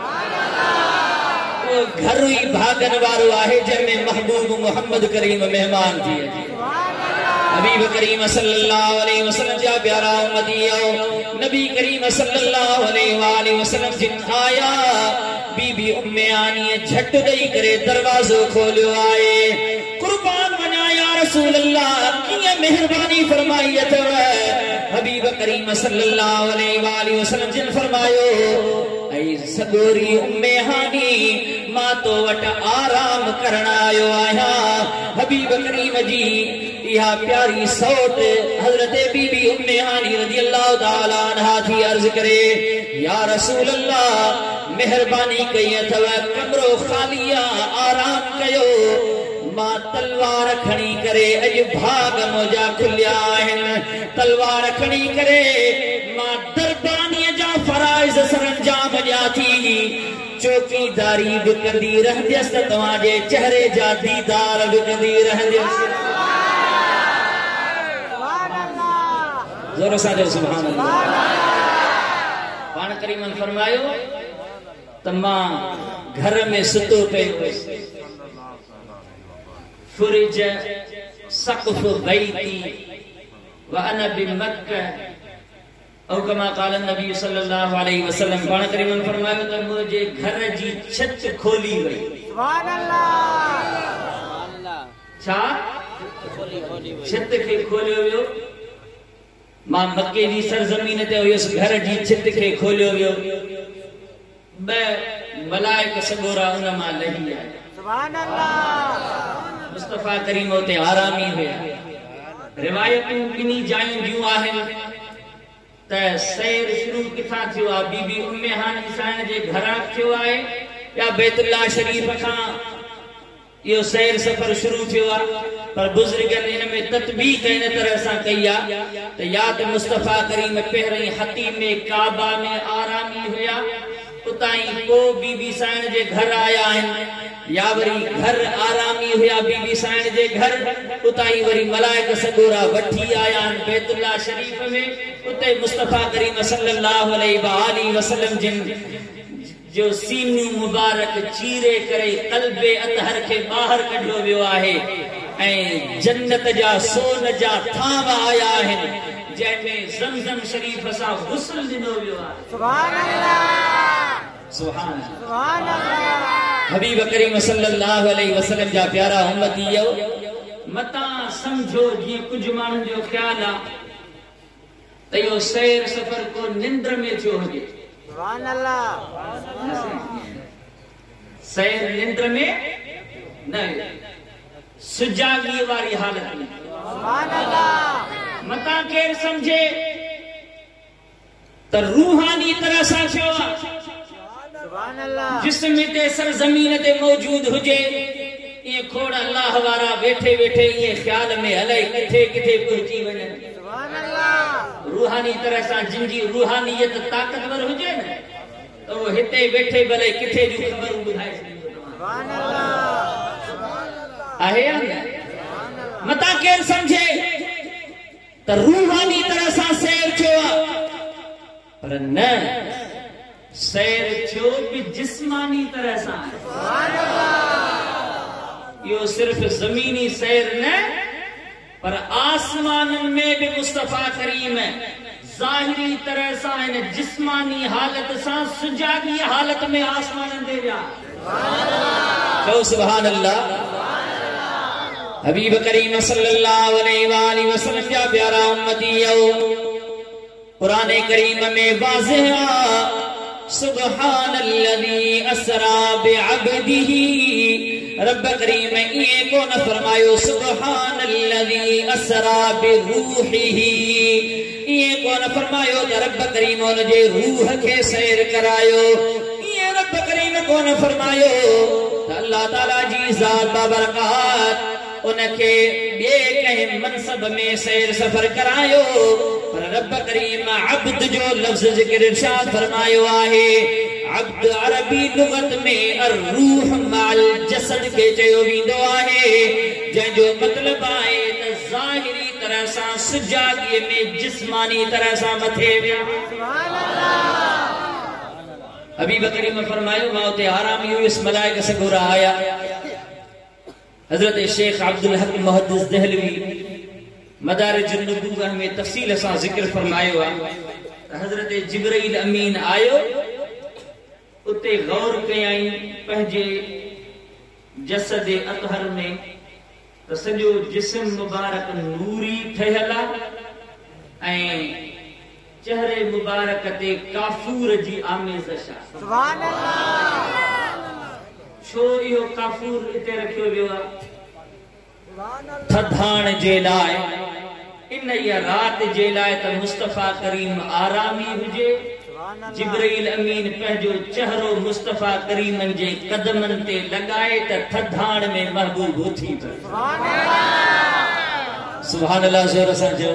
उहो घर ई भागन वारो आहे जंहिंमें महबूब मोहम्मद करीम मेहमान थी अचे। हबीब करीम सल्लल्लाहु अलैहि वसल्लम जा प्यारा उम्मतियो नबी करीम सल्लल्लाहु अलैहि वाली वसल्लम जिन आया बीबी उम्मे आनी झट ॾेई करे दरवाज़ो खोलियो आहे। कुर्बान वञा या रसूल अल्लाह कीअं महिरबानी फरमाई अथव। हबीब करीम सल्लल्लाहु अलैहि वाली वसल्लम जिन फरमायो ऐं सगोरी उम्मे हानी मां तो वट आराम करण आयो आहियां। हबीब करीम जी इहा प्यारी सौट हजरत बीबी उम्मे हानी रज़ियल्लाहु तआला अन्हा थी अर्ज करे या रसूल अल्लाह मेहरबानी कई अथव कमरो खाली आहे आराम कयो। मां तलवार खणी करे अॼु भाग मुंहिंजा खुलिया आहिनि। तलवार खणी करे मां दरबानीअ जा फराइज़ सरंजाम ॾियां थी। चौकीदारी बि कंदी रहंदसि त तव्हांजे चेहरे जा दीदार बि कंदी रहंदसि। जोर सां चओ सुभान अल्लाह। पाण करीमन फरमायो त मां घर में सुतो पियो हुयसि। फुरिज सक़्फ़ बैती व अना बिमक्का औ कमा क़ाल नबी सल्लल्लाहु अलैहि वसल्लम। पाण करीमन फरमायो त मुंहिंजे घर जी छत खोली वई। सुभान अल्लाह। छा छत खे खोलियो वियो मां मक्के जी सरजमीन ते हुयुस, घर जी छित के खोलियो वियो, बे मलाइक सगोरा उन मां लही आया। सुभान अल्लाह। मुस्तफा करीम उते आरामी हुया। रिवायतूं किनी जायूं जूं आहिनि त सैर शुरू किथां थियो आहे, बीबी उम्मे हानी साईं जे घरां थियो आहे या बैतुल्लाह शरीफ खां यो सैर सफर शुरू थियो आहे। पर बुजुर्गन इन में तत्बीक इन तरह से कई आहे त या त मुस्तफा करीम पहिरीं हतीम में काबा में आरामी हुया, उताई को बीबी साईं जे घर आया आहिनि, या वरी घर आरामी हुया बीबी साईं जे घर, उताई वरी मलाइक सगोरा वठी आया आहिनि बैतुल्लाह शरीफ में। उते मुस्तफा करीम सल्लल्लाहु अलैहि वसल्लम जिन जो सीनू मुबारक चीरे करे कल्बे अतहर के बाहर कढो वियो आहे ऐं जन्नत जा सोन जा थाव आया आहिनि, जंहिंमें ज़मज़म शरीफ सां गुस्ल ॾिनो वियो आहे। सुभान अल्लाह, सुभान सुभान अल्लाह। हबीब करीम सल्लल्लाहु अलैहि वसल्लम जा प्यारा उम्मतीयो, मता समझो जी कुछ माण्हुनि जो ख्याल आहे त इहो सैर सफ़र को निंद्र में थियो हुजे। सुभान अल्लाह। सैर निंद्र में न, सुजागी वाली हालत में। सुभान अल्लाह। मता केर समझे त रूहानी तरह सां थियो आहे। सुभान अल्लाह। जिस्म ते सरजमीन ते मौजूद हुजे, ये खोड़ अल्लाह वारा बैठे बैठे ये ख्याल में हले किथे किथे पहुंची वने। सुभान अल्लाह। रूहानी तरह सां जिनकी रूहानियत ताकतवर हुजे न, तो वो हिते बैठे भले किथे जी खबर बुधाए सके। सुभान अल्लाह। आहे या मता केर समझे त रूहानी तरह सां सैर थियो आहे, पर न, सैर थियो भी जिस्मानी तरह सां। सुभान अल्लाह। यो सिर्फ जमीनी सैर न, पर आसमान में भी मुस्तफा करीम जाहिरी तरह से इन जिस्मानी हालत से सुजागी हालत में आसमान दे जा। तो सुभान अल्लाह। हबीब करीम सल्लल्लाहु अलैहि वसल्लम जा प्यारा उम्मतियो, कुरान करीम में वाज़िह सुब्हानल्लज़ी अस्रा बिअब्दिही, रब करीम ये को न फरमायो सुब्हानल्लज़ी अस्रा बिरूहिही, ये को न फरमायो त रब करीम उन जे रूह के सैर करायो, ये रब करीम को न फरमायो त अल्लाह ताला जी ज़ात बाबरकात उनके बे कहीं मनसब में सैर सफर करायो। पर रब करीम अब्द जो लफ्ज जिक्र इरशाद फरमायो आहे, अब्द अरबी लुगत में अर्रूह माल जसद के चयो विंदो आहे, जंहिंजो मतलब आहे त ज़ाहिरी तरह सां सुजागी में जिस्मानी तरह सां मथे विया। सुभान अल्लाह। हबीब करीम फरमायो मां उते आरामी हुयुस, मलाइक सगोरा आया। हजरत शेख अब्दुल हक मुहद्दिस दहलवी मदारिज अन्नुबुव्वह में तफसील सां जिक्र फरमायो आहे, हजरत जिब्राइल अमीन आयो, उते गौर कयाई पंहिंजे जसद अतहर में त सॼो जिस्म मुबारक नूरी ठहियल आहे ऐं चेहरे मुबारक ते काफूर जी आमेज़श आहे। सुभान अल्लाह। छो इहो काफूर इते रखियो वियो आहे? थधाण जे लाइ, इन या रात जे लाइ त मुस्तफा करीम आरामी हुजे। जिब्राइल अमीन पंहिंजो चेहरो मुस्तफा करीमन जे कदमन ते लगाए त थधाण में महबूब उथी पए। सुभान अल्लाह। सुभान अल्लाह। जोर सां चओ।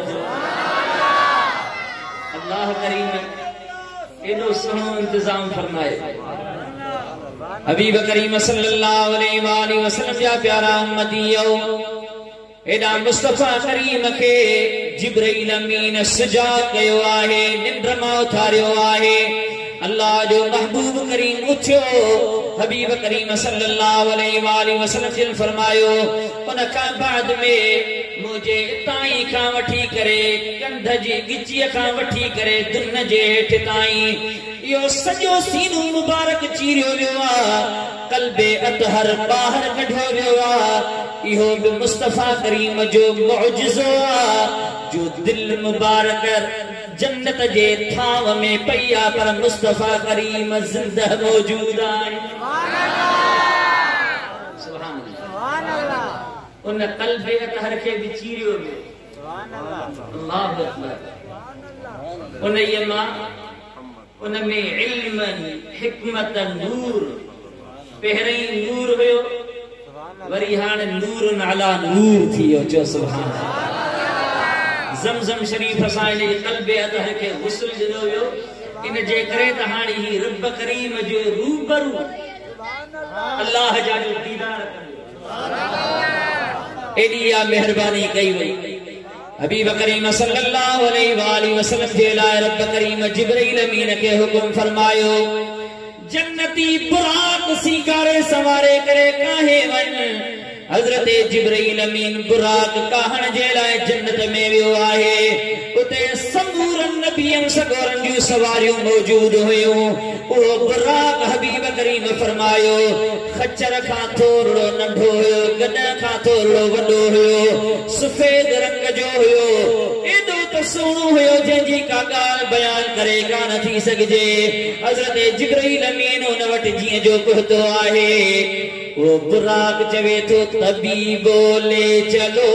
अल्लाह करीम एॾो सुहिणो इंतजाम फरमाए। हबीब करीम सल्लल्लाहु अलैहि वसल्लम जा प्यारा उम्मतियो, एडा मुस्तफा करीम के जिब्राइल अमीन सजा कयो आहे, निंद्र मां उथारियो आहे। अल्लाह जो महबूब करीम उथियो, हबीब करीम सल्लल्लाहु अलैहि वसल्लम जिन फरमायो, उन खां बाद में मुझे ताई खां वठी करे कंध जी गिचीअ खां वठी करे दुन जे हेठि ताईं यो सॼो सीनो मुबारक चीरियो वियो आहे कल्बे अतहर ॿाहिरि कढियो वियो आहे इहो बि मुस्तफ़ा करीम जो मुअजिज़ो आहे जो दिल मुबारक जन्नत जे थाव में पई आहे पर मुस्तफ़ा करीम ज़िंदह मौजूद आहे सुभान अल्लाह उन कल्बे अतहर खे बि चीरियो वियो अल्लाहु अकबर उन ये मां उनमें इल्मन हिकमत नूर पहिरीं नूर हुयो वरी हाणे नूर अला नूर थियो जो सुभान अल्लाह ज़मज़म शरीफ असां इन क़ल्बे अतहर खे गुस्ल ॾिनो वियो इन जे करे त हाणे ही रब करीम जो रूबरू अल्लाह जा जो दीदार एडी या मेहरबानी कई वई हबीब करीम सल्लल्लाहु अलैहि वालैहि वसल्लम जे लाए रब करीम जिब्रील अमीन के हुक्म फरमायो जन्नती बुराक सीकारे सवारे करे काहे वन हजरत जिब्रील अमीन बुराक कहण जे लाए जन्नत में वियो आहे उते समूरन नबियन सगोरन जूं सवारियूं मौजूद हुयूं ओ बुराक हबीब करीम फरमायो खच्चर खां थोरो नंढो हुयो गॾ खां थोरो वॾो हुयो सफेद रंग जो हुयो एॾो त सुहिणो हुयो जंहिंजी का ॻाल्हि बयान करे कान थी सघिजे हज़रत जिब्रील अमीन उन वटि जीअं जो पहुतो आहे वो बुराक चवे तो तबीबो ले चलो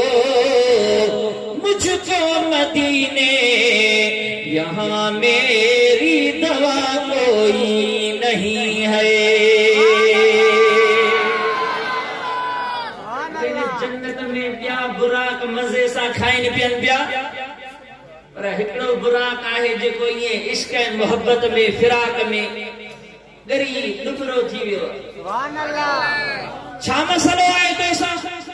मुझको मदीने यहाँ मेरी दवा कोई नहीं है जन्नत में ॿिया बुराक मज़े सां खाइनि पियनि पिया पर हिकिड़ो बुराक आहे जेको ईअं इश्क ऐं मोहब्बत में फिराक में गरी दुबरो थी वियो सुभान अल्लाह छा मसलो आहे तोसां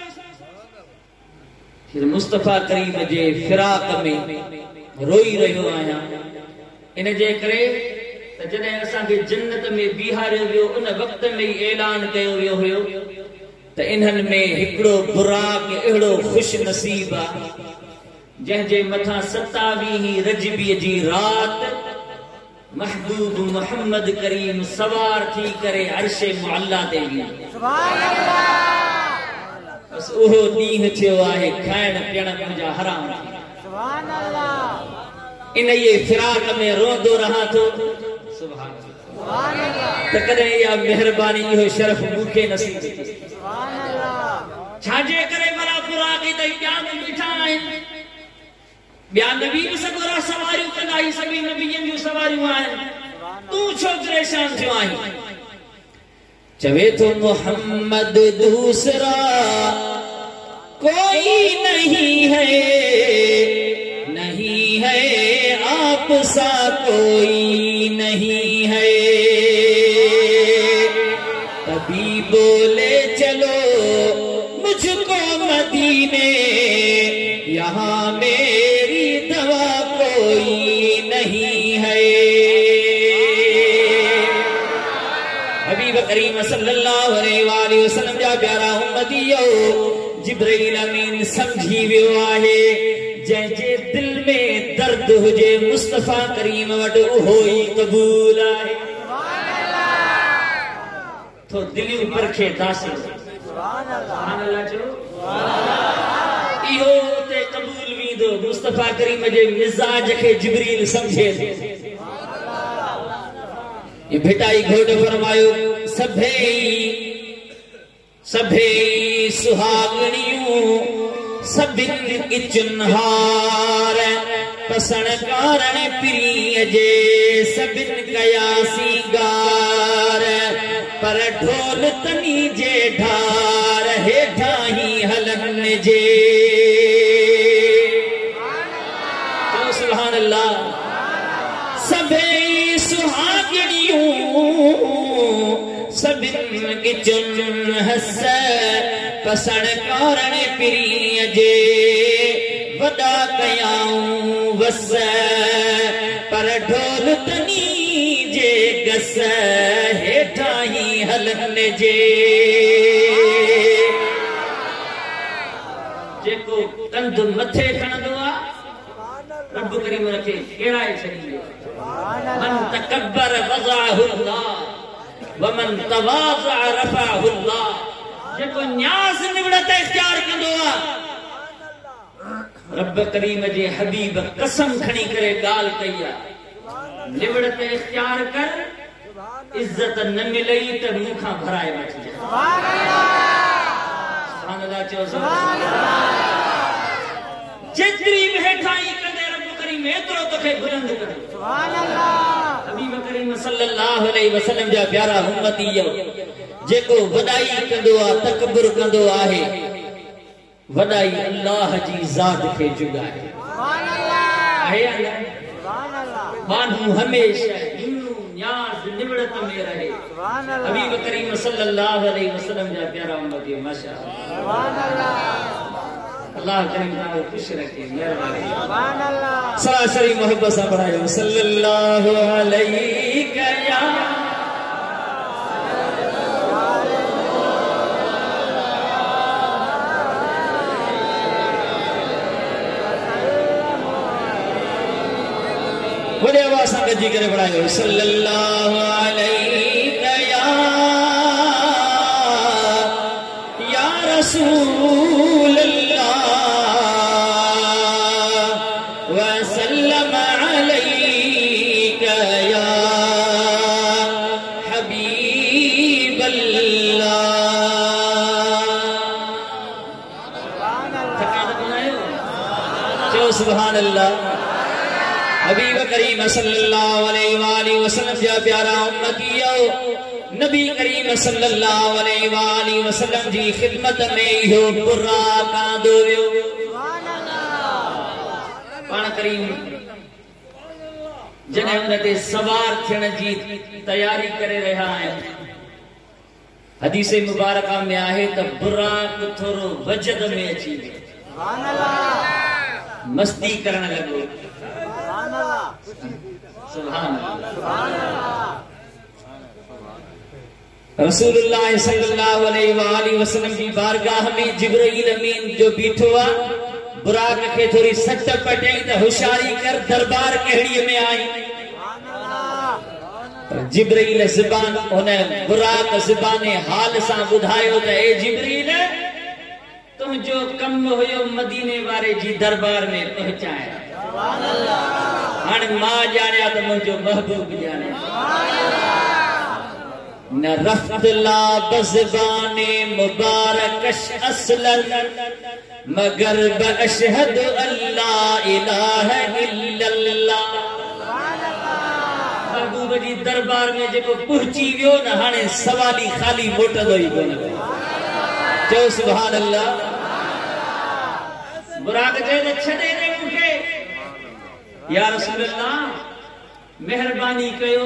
फिर मुस्तफ़ा करीम जे फिराक में रोई रहियो आहियां इन जे करे त जॾहिं असांखे जन्नत में बीहारियो वियो उन वक़्त में ई ऐलान कयो वियो हुयो त इन्हनि में हिकिड़ो बुराक अहिड़ो ख़ुश नसीब आहे जंहिंजे मथां सतावीह रजबीअ जी राति महबूब मोहम्मद करीम सवार थी करे अर्शे मुअल्ला ते विया सुभान अल्लाह बस ओहो ॾींहुं थियो आहे खाइण पीअण मुंहिंजा हराम सुभान अल्लाह इन ये फिराक में रोंदो रहा थो सुभान अल्लाह त कॾहिं इहा महिरबानी इहो शरफ़ मूंखे नसीब थी सुभान अल्लाह छाजे करे भला बुराक त ॿिया बि बीठा आहिनि ॿिया नबी बि सगोरा सवारियूं कंदा ही सभी नबियन जूं सवारियूं आहिनि तूं छो परेशान थियो आहीं चवे तो मोहम्मद दूसरा कोई नहीं है नहीं है आप सा कोई नहीं है तभी बोले चलो मुझको मदीने यहाँ मेरी दवा कोई नहीं है हबीब करीम सल्लल्लाहु अलैहि वसल्लम जा प्यारा उम्मतियो जिब्रील अमीन समझी वियो आहे जंहिंजे दिल में दर्द हुजे मुस्तफ़ा करीम वटि उहो ई क़बूल आहे तो दिलियूं परखे दासी सुभान अल्लाह जो इहो ते क़बूल वींदो मुस्तफ़ा करीम जे मिजाज खे जिब्रील समझे ये भेटाई घोट फरमायो सभेई सभेई सुहागणियूं सभिन की चुनहार पसण कारण प्रिय जे सभिन कया सीगार पर ढोल तनी जे ढार हेठा ही हलन जे तो सुभान अल्लाह सभेई सुहागणियूं सभिन की चुन हस पसण कारण प्रिय जे वॾा कयाऊं वस पर ढोल तनी जे गस हेठा ही हलन जे जेको कंध मथे खणंदो आ रब करीम रखे केड़ाए छॾींदो मन तकब्बर वज़अहु अल्लाह वमन तवाज़अ रफ़अहु अल्लाह जेको न्याज़ निवड़त इख्तियार कंदो आ रब करीम जे हबीब कसम खणी करे गाल कई आ निवड़त इख्तियार कर इज्जत न मिलई त मुखा भराए वठजे सुभान अल्लाह सुभान अल्लाह चो सुभान अल्लाह जेतरी हेठाई कंदे रब करीम एतरो तोखे बुलंद करे सुभान अल्लाह हबीब करीम सल्लल्लाहु अलैहि वसल्लम जा प्यारा उम्मती यो जेको वडाई कंदो आ तकबर कंदो आहे वडाई अल्लाह जी ज़ात खे जुगाए सुभान अल्लाह आहे अल्लाह सुभान अल्लाह मानू हमेशा न्याज़ निवड़त में रहे सुभान अल्लाह हबीब करीम सल्लल्लाहु अलैहि वसल्लम जा प्यारा उम्मती माशाअल्लाह सुभान अल्लाह अल्लाह करीम ताला खुश रखे मेहरबानी सुभान अल्लाह सरासरी मोहब्बत से पढ़ायो सल्लल्लाहु अलैहि या बड़े आवाज से गजी करे पढ़ायो सल्लल्लाहु अलैहि या या रसूल सुभान अल्लाह हबीब करीम सल्लल्लाहु अलैहि वसल्लम जा प्यारा उम्मतियो नबी करीम सल्लल्लाहु अलैहि वसल्लम जी खिदमत में यो बुराक आंदो वियो सुभान अल्लाह पाण करीम जने उनते सवार थियण जी तैयारी करे रहा है हदीस मुबारक में आहे त बुराक थोरो वजद में अची वियो सुभान अल्लाह मस्ती करण लगो सुभान अल्लाह सुभान अल्लाह रसूलुल्लाह सल्लल्लाहु अलैहि वसल्लम जी बारगाह में जिब्राइल अमीन जो बीठो आ बुराक के थोड़ी सट पटई त होशियारी कर दरबार केहड़ी में आई सुभान अल्लाह जिब्राइल ज़बान ओने बुराक ज़बाने हाल सा बुधायो त ए जिब्रील तुम जो कम होयो मदीने वाले जी दरबार में पहुंचाया सुभान अल्लाह हण मां जाने तो मुझो महबूब जाने सुभान अल्लाह न रफ़्त ला बज़बाने मुबारकश असलन मगर बअशहद अल्ला इलाहा इल्लल्लाह सुभान अल्लाह महबूब जी दरबार में जेको पहुंची वियो न हाने सवाली खाली मोटदो ही कोन जो सुभान अल्लाह बुराक जे छदे दे मुखे या रसूल अल्लाह मेहरबानी कयो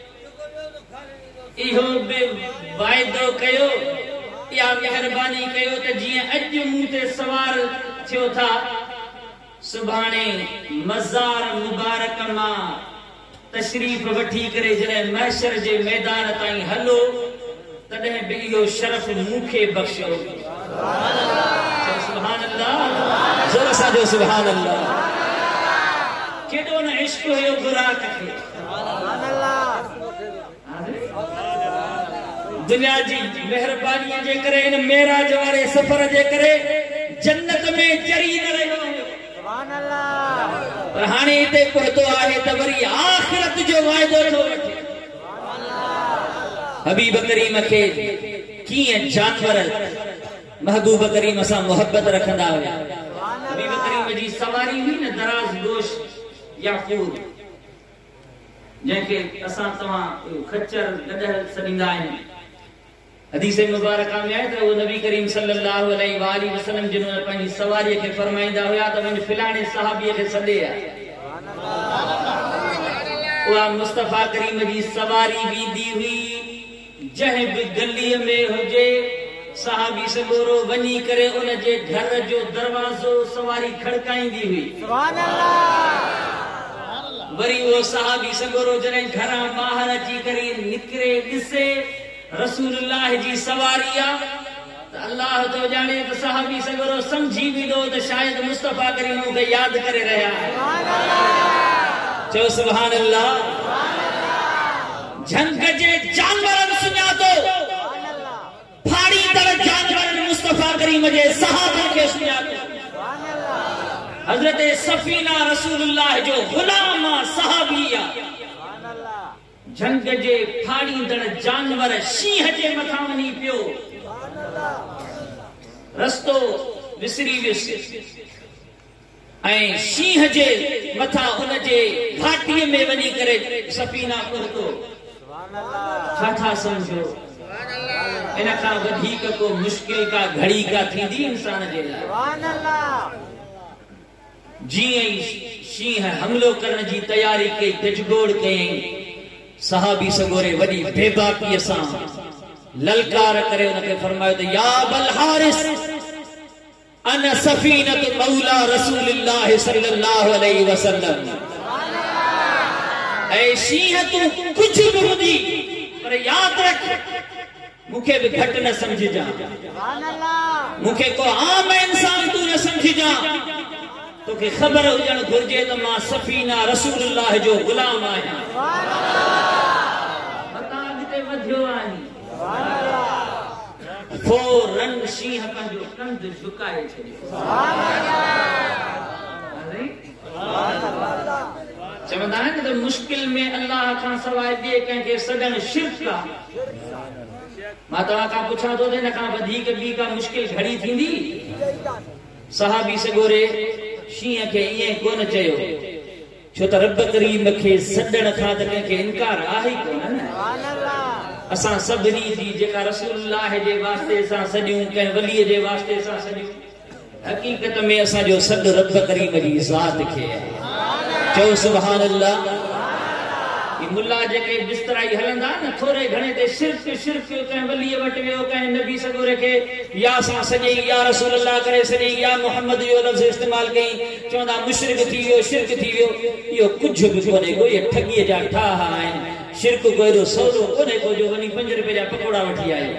इहो बे वायदो कयो या मेहरबानी कयो त जिए अज मुते सवार थियो था सुभाणे मज़ार मुबारक मा तशरीफ वठी करे जने महशर जे मैदान ताई हलो तदे बि इहो शरफ मुखे बख्शो सुभान अल्लाह सुभान अल्लाह जोर सा जो सुभान अल्लाह केडो न इश्क होयो बुराक के सुभान अल्लाह दुनिया जी मेहरबानी जे करे इन मेराज वाले सफर जे करे जन्नत में चरी न रहो सुभान अल्लाह पर हाने इते पहुतो आहे त वरी आखिरत जो वायदो थो वठे हबीब करीम के किए जानवर महबूब करीम सा मोहब्बत रखंदा हुआ हबीब करीम जी सवारी हुई न दराज गोश याकूर जंहिंखे असां तव्हां खच्चर गॾल सॾींदा आहियूं हदीस मुबारक में आहे त वो नबी करीम सल्लल्लाहु अलैहि वसल्लम जिन्होंने पंहिंजी सवारी खे फरमाईंदा हुआ त वञ फिलाणे सहाबीअ खे सॾे आ उहा मुस्तफा करीम जी सवारी वेंदी हुई जंहिं बि गलीअ में हुजे सहाबी सगोरो वञी करे उन जे घर जो दरवाज़ो सवारी खड़काईंदी हुई सुभान अल्लाह वरी वो सहाबी सगोरो जॾहिं घरां ॿाहिरि अची करे निकिरे ॾिसे रसूलुल्लाह जी सवारी आ अल्लाह तो जाने तो सहाबी सगरो समझी भी दो तो शायद मुस्तफा करीम के याद करे रहा चो सुभान अल्लाह झंग जे जानवरन सुना तो फाड़ी तर जानवरन मुस्तफा करीम जे सहाबा के सुना तो हजरत सफीना रसूलुल्लाह जो गुलाम सहाबिया झंग जे फाड़ी दड़ जानवर शींह जे मथा वनी पियो रस्तो विसरी विस ऐं शींह जे मथा उन जे घाटीअ में वञी करे सफीना पहुतो छा छा समझो इन खां वधीक को मुश्किल का घड़ी का थींदी इंसान जे लाइ जीअं ई शींह हमलो करण जी तयारी कई गजगोड़ कयईं सहाबी सगोरे वॾी बेबाकीअ सां ललकार करे उनके फरमायो त या बल हारिस अना सफीनत मौला रसूलुल्लाह सल्लल्लाहु अलैहि वसल्लम ऐ शींह तू कुछ भी बुधी पर याद रख मुखे भी घट न समझजा मुखे को आम इंसान तू न समझजा तो के खबर हुजण घुर्जे त मां सफीना रसूलुल्लाह जो गुलाम आहियां बता अॻिते वधियो आहीं फौरन शींह पंहिंजो कंध झुकाए छॾियो चवंदा आहिनि त मुश्किल में अल्लाह खां सवाइ ॿिए कंहिंखे सॾण शिर्क आहे मां तव्हां खां पुछां थो त हिन खां वधीक ॿी का मुश्किल घड़ी थींदी सहाबी सगोरे शींह खे ईअं कोन चयो छो त रब करीम खे सॾण खां त कंहिंखे इनकार आहे ई कोन न असां सभिनी जी जेका रसूलुल्लाह जे वास्ते सां सॼियूं कंहिं वलीअ जे वास्ते सां सॼियूं हक़ीक़त में असांजो सॾु रब करीम जी ज़ात खे चओ सुभान अल्लाह मुल्ला जेके बिस्तराई हलंदा न थोरे घणे ते शिरक शिरक कंहिं वलीअ वटि वियो कंहिं नबी सगोरे खे या सां सॼई या रसूल अल्लाह करे सॼई या मोहम्मद जो लफ़्ज़ इस्तेमाल कई चवंदा मुशरिक थी वियो शिरक थी वियो इहो कुझु बि कोन्हे को इहे ठगीअ जा ठाह आहिनि शिरक को एॾो सवलो कोन्हे को जो वञी पंज रुपए जा पकोड़ा वठी आयो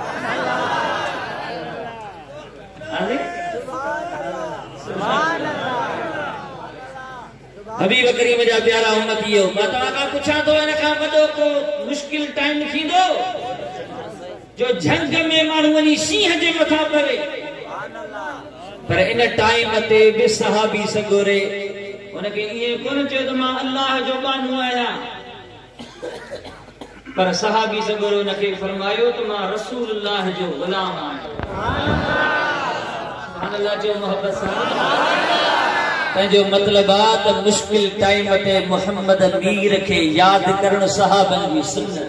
हबीब करीम जा प्यारा उम्मतियो मां तव्हां खां पुछां थो हिन खां वॾो को मुश्किल टाइम थींदो जो झंग में माण्हू वञी शींह जे मथां पवे पर इन टाइम ते बि सहाबी सगोरे उनखे ईअं कोन चयो त मां अल्लाह जो बानू आहियां पर सहाबी सगोरे उनखे फरमायो त मां रसूलुल्लाह जो गुलाम आहियां सुभान अल्लाह जो मोहब्बत सां जो मतलब आ त मुश्किल टाइम ते मोहम्मद अमीर के याद करण सहाबन की सुन्नत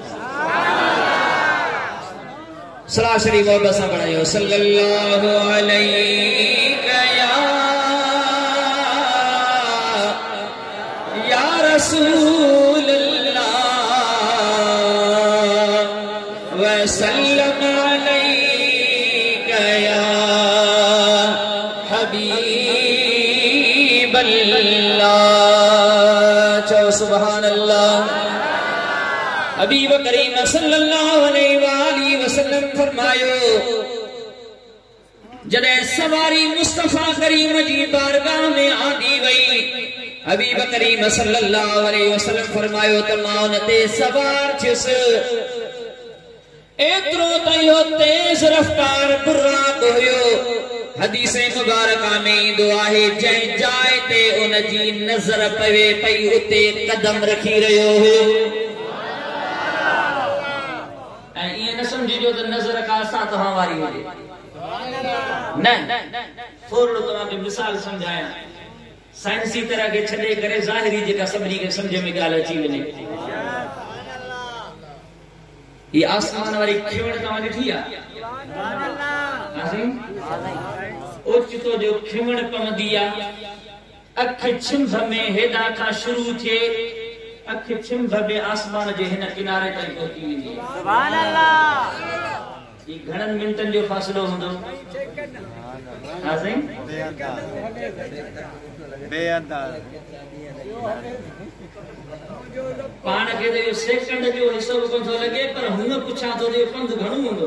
सलाह शरीफ मोहब्बत सां पढ़ायो सल्लल्लाहु अलैहि या रसूल अल्लाह व सल्लम अलैका या हबीब अल्लाह चो सुभान अल्लाह हबीब करीम सल्लल्लाहु अलैहि वसल्लम फरमायो जॾहिं सवारी मुस्तफा करीम जी बारगाह में आंदी वई हबीब करीम सल्लल्लाहु अलैहि वसल्लम फरमायो त मां उन ते सवार थियुसि एतिरो त इहो तेज रफ्तार बुर्राक हुयो हदीस मुबारक में ईंदो आहे जंहिं जाइ ते उन जी नज़र पवे पई उते कदम रखी रहियो हुयो ऐं ईअं न सम्झिजो त नज़र का असां तव्हां वारी हुजे न थोरो तव्हांखे मिसाल सम्झायां साइंसी तरह के छॾे करे ज़ाहिरी जेका सभिनी खे सम्झ में ॻाल्हि अची वञे ये आसमान वाली खिवण तव्हां ॾिठी आहे ओचितो जो खिवण पवंदी आहे अख छिंभ में हेॾा खां शुरू थिए अख छिंभ में आसमान जे हिन किनारे ताईं पहुची वेंदी आहे सुभान अल्लाह ये घणन मिनटन जो फासलो हुंदो हां सही बेअंदाज पाण के तो सेकंड जो हिस्सो कोन थो लगे पर हुन पुछा तो जो पंध घणो हुंदो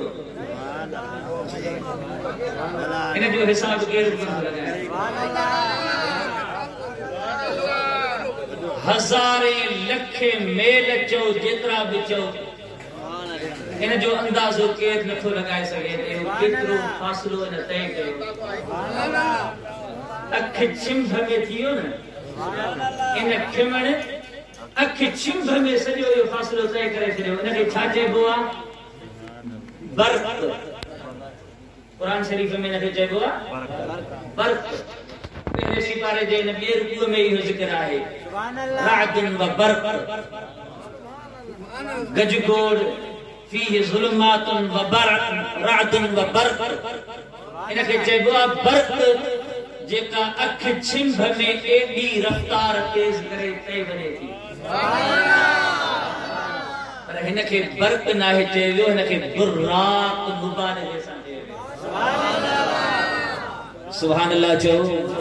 इन जो हिसाब केर कोन थो लगे हजारे लखे मेल चो जेतरा भी चो इन जो अंदाजो केर नथो लगाए सके केतरो फासलो न तय कयो अख चिंभ में थियो न इन खिमण अख चिंभ में सजो यो फासलो तय करे छयो इन के छा चइबो आ बर्क कुरान शरीफ में इन के चइबो आ बर्क पहले सिपारे जे न बे रुकू में इहो जिक्र आहे सुभान अल्लाह रादन व बर्क गजगोड़ फीह ज़ुलमातुन व बर्क रादन व बर्क इन के चइबो आ बर्क जेका अख छिंभ में एडी रफ्तार तेज करे तय बने थी पर हिन के बर्क ना है चयो हिन के बुर्राक गुबार जैसा सुभान अल्लाह सुभान अल्लाह जो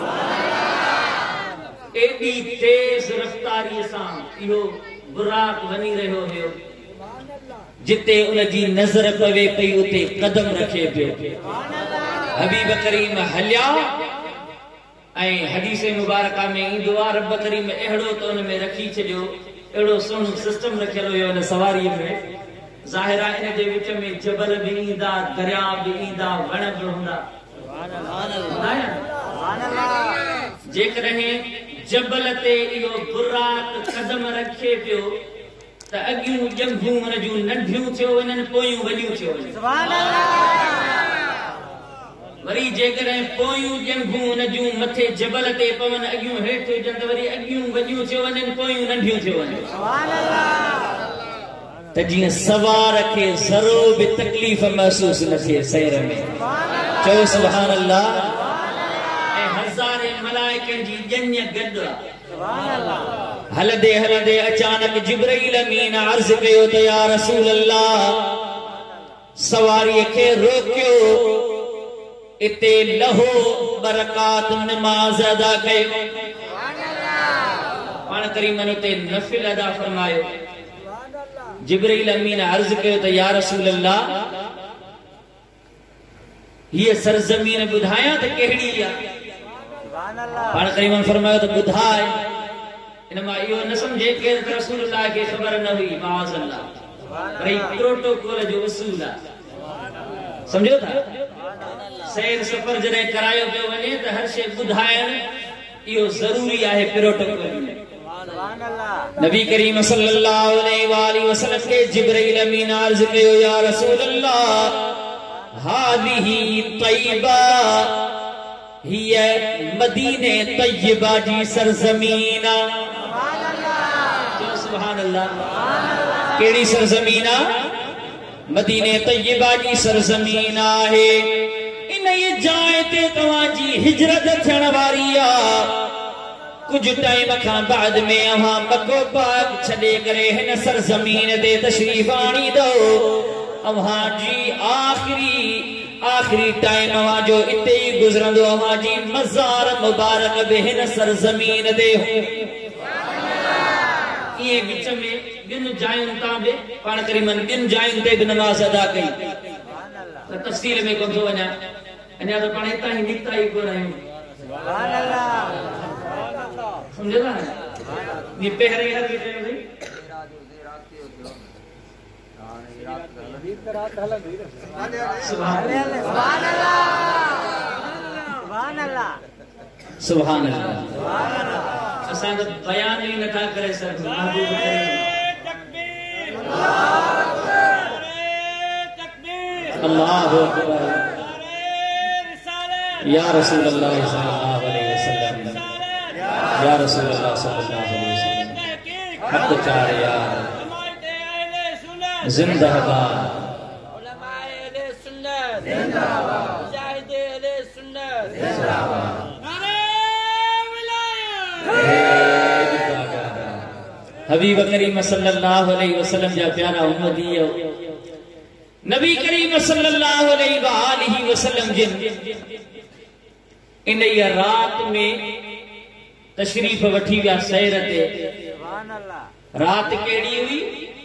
एडी तेज रफ्तारी सां इहो बुर्राक वनी रहो हो जिते उन जी नजर पवे पई उते कदम रखे पियो हबीब करीम हलिया ऐ हदीस मुबारका में इंदो आ रब करीम एड़ो तो उन में रखी छडियो एड़ो सुन सिस्टम रखियो हो इन सवारी में ज़ाहिरा इन जे विच में जबल भी इंदा दरिया भी इंदा वण भी हुंदा सुभान अल्लाह सुभान अल्लाह जेकरे जबल ते इहो बुर्राक कदम रखे पियो त अगियूं जंभूं उन जूं नंढियूं थियो वञन पोयूं वॾियूं थियो वञन सुभान अल्लाह वरी जेकर पोयूं जंभूं उन जूं मथे जबल ते पवन अगियूं हेठ हुजन त वरी अगियूं वॾियूं थियो वञन पोयूं नंढियूं थियो वञन सुभान अल्लाह त जीअं सवार खे ज़रो बि तकलीफ़ महसूस न थिए सैर में चओ सुभान अल्लाह ऐं हज़ारे मलाइकनि जी ॼञ गॾु सुभान अल्लाह हलदे हलदे अचानक जिब्राइल अमीन अर्ज़ कयो त या रसूल अल्लाह सवारी खे रोकियो इते लहो बरकात नमाज अदा कयो सुभान अल्लाह पाण करीमन ते नफिल अदा फरमायो सुभान अल्लाह जिब्राइल अमीन अर्ज़ कयो त या रसूल अल्लाह ये सरजमीन बुधाया त केड़ी आ सुभान अल्लाह पाण करीमन फरमायो त बुधाए इनमा यो न समझे के रसूलुल्लाह के खबर न हुई माज अल्लाह भाई प्रोटोकॉल जो उसूल है समझो था सैर सफर जरे करायो पे वने त हर शे बुधायण यो जरूरी आहे प्रोटोकॉल सुभान अल्लाह नबी करीम सल्लल्लाहु अलैहि वाली वसल्लम के जिब्राइल अमीन अर्ज कयो या रसूल अल्लाह हादिही तय्यबा हिय मदीने तय्यबा जी सरजमीन सुभान अल्लाह केड़ी सरजमीन मदीने तय्यबा जी सरजमीन है इन ये जाए ते तवा जी हिजरत थियण वारी आ कुछ टाइम का बाद में अहां मक्को पाक छडे करे हिन सरजमीन ते तशरीफ आणी दो अहां जी आखिरी आखिरी टाइम अहां जो इते ही गुजरंदो अहां जी मज़ार मुबारक बि हिन सरजमीन ते ये विच में बिन जायुन ता बे पाण करीमन बिन जायुन ते भी नमाज अदा कई सुभान अल्लाह तफसील में कोन थो वना अन्या तो पाण इता ही निकता ही कोन आयो सुभान अल्लाह समझला ये पहरे हर के भाई सुभान अल्लाह सुभान अल्लाह सुभान अल्लाह सुभान अल्लाह असां तो बयान ही न था करे सर महबूब करीम अल्लाहु अकबर या रसूल अल्लाह सल्लल्लाहु अलैहि वसल्लम या रसूल अल्लाह सल्लल्लाहु अलैहि वसल्लम हक चार यार जिंदाबाद उलमाए अहले सुन्नत जिंदाबाद मुजाहिद अहले सुन्नत जिंदाबाद नारे विलायत हबीब करीम सल्लल्लाहु अलैहि वसल्लम जा प्यारा उम्मती नबी करीम सल्लल्लाहु अलैहि वसल्लम जिन इन रात में तशरीफ वठी विया सैर ते। रात केड़ी हुई?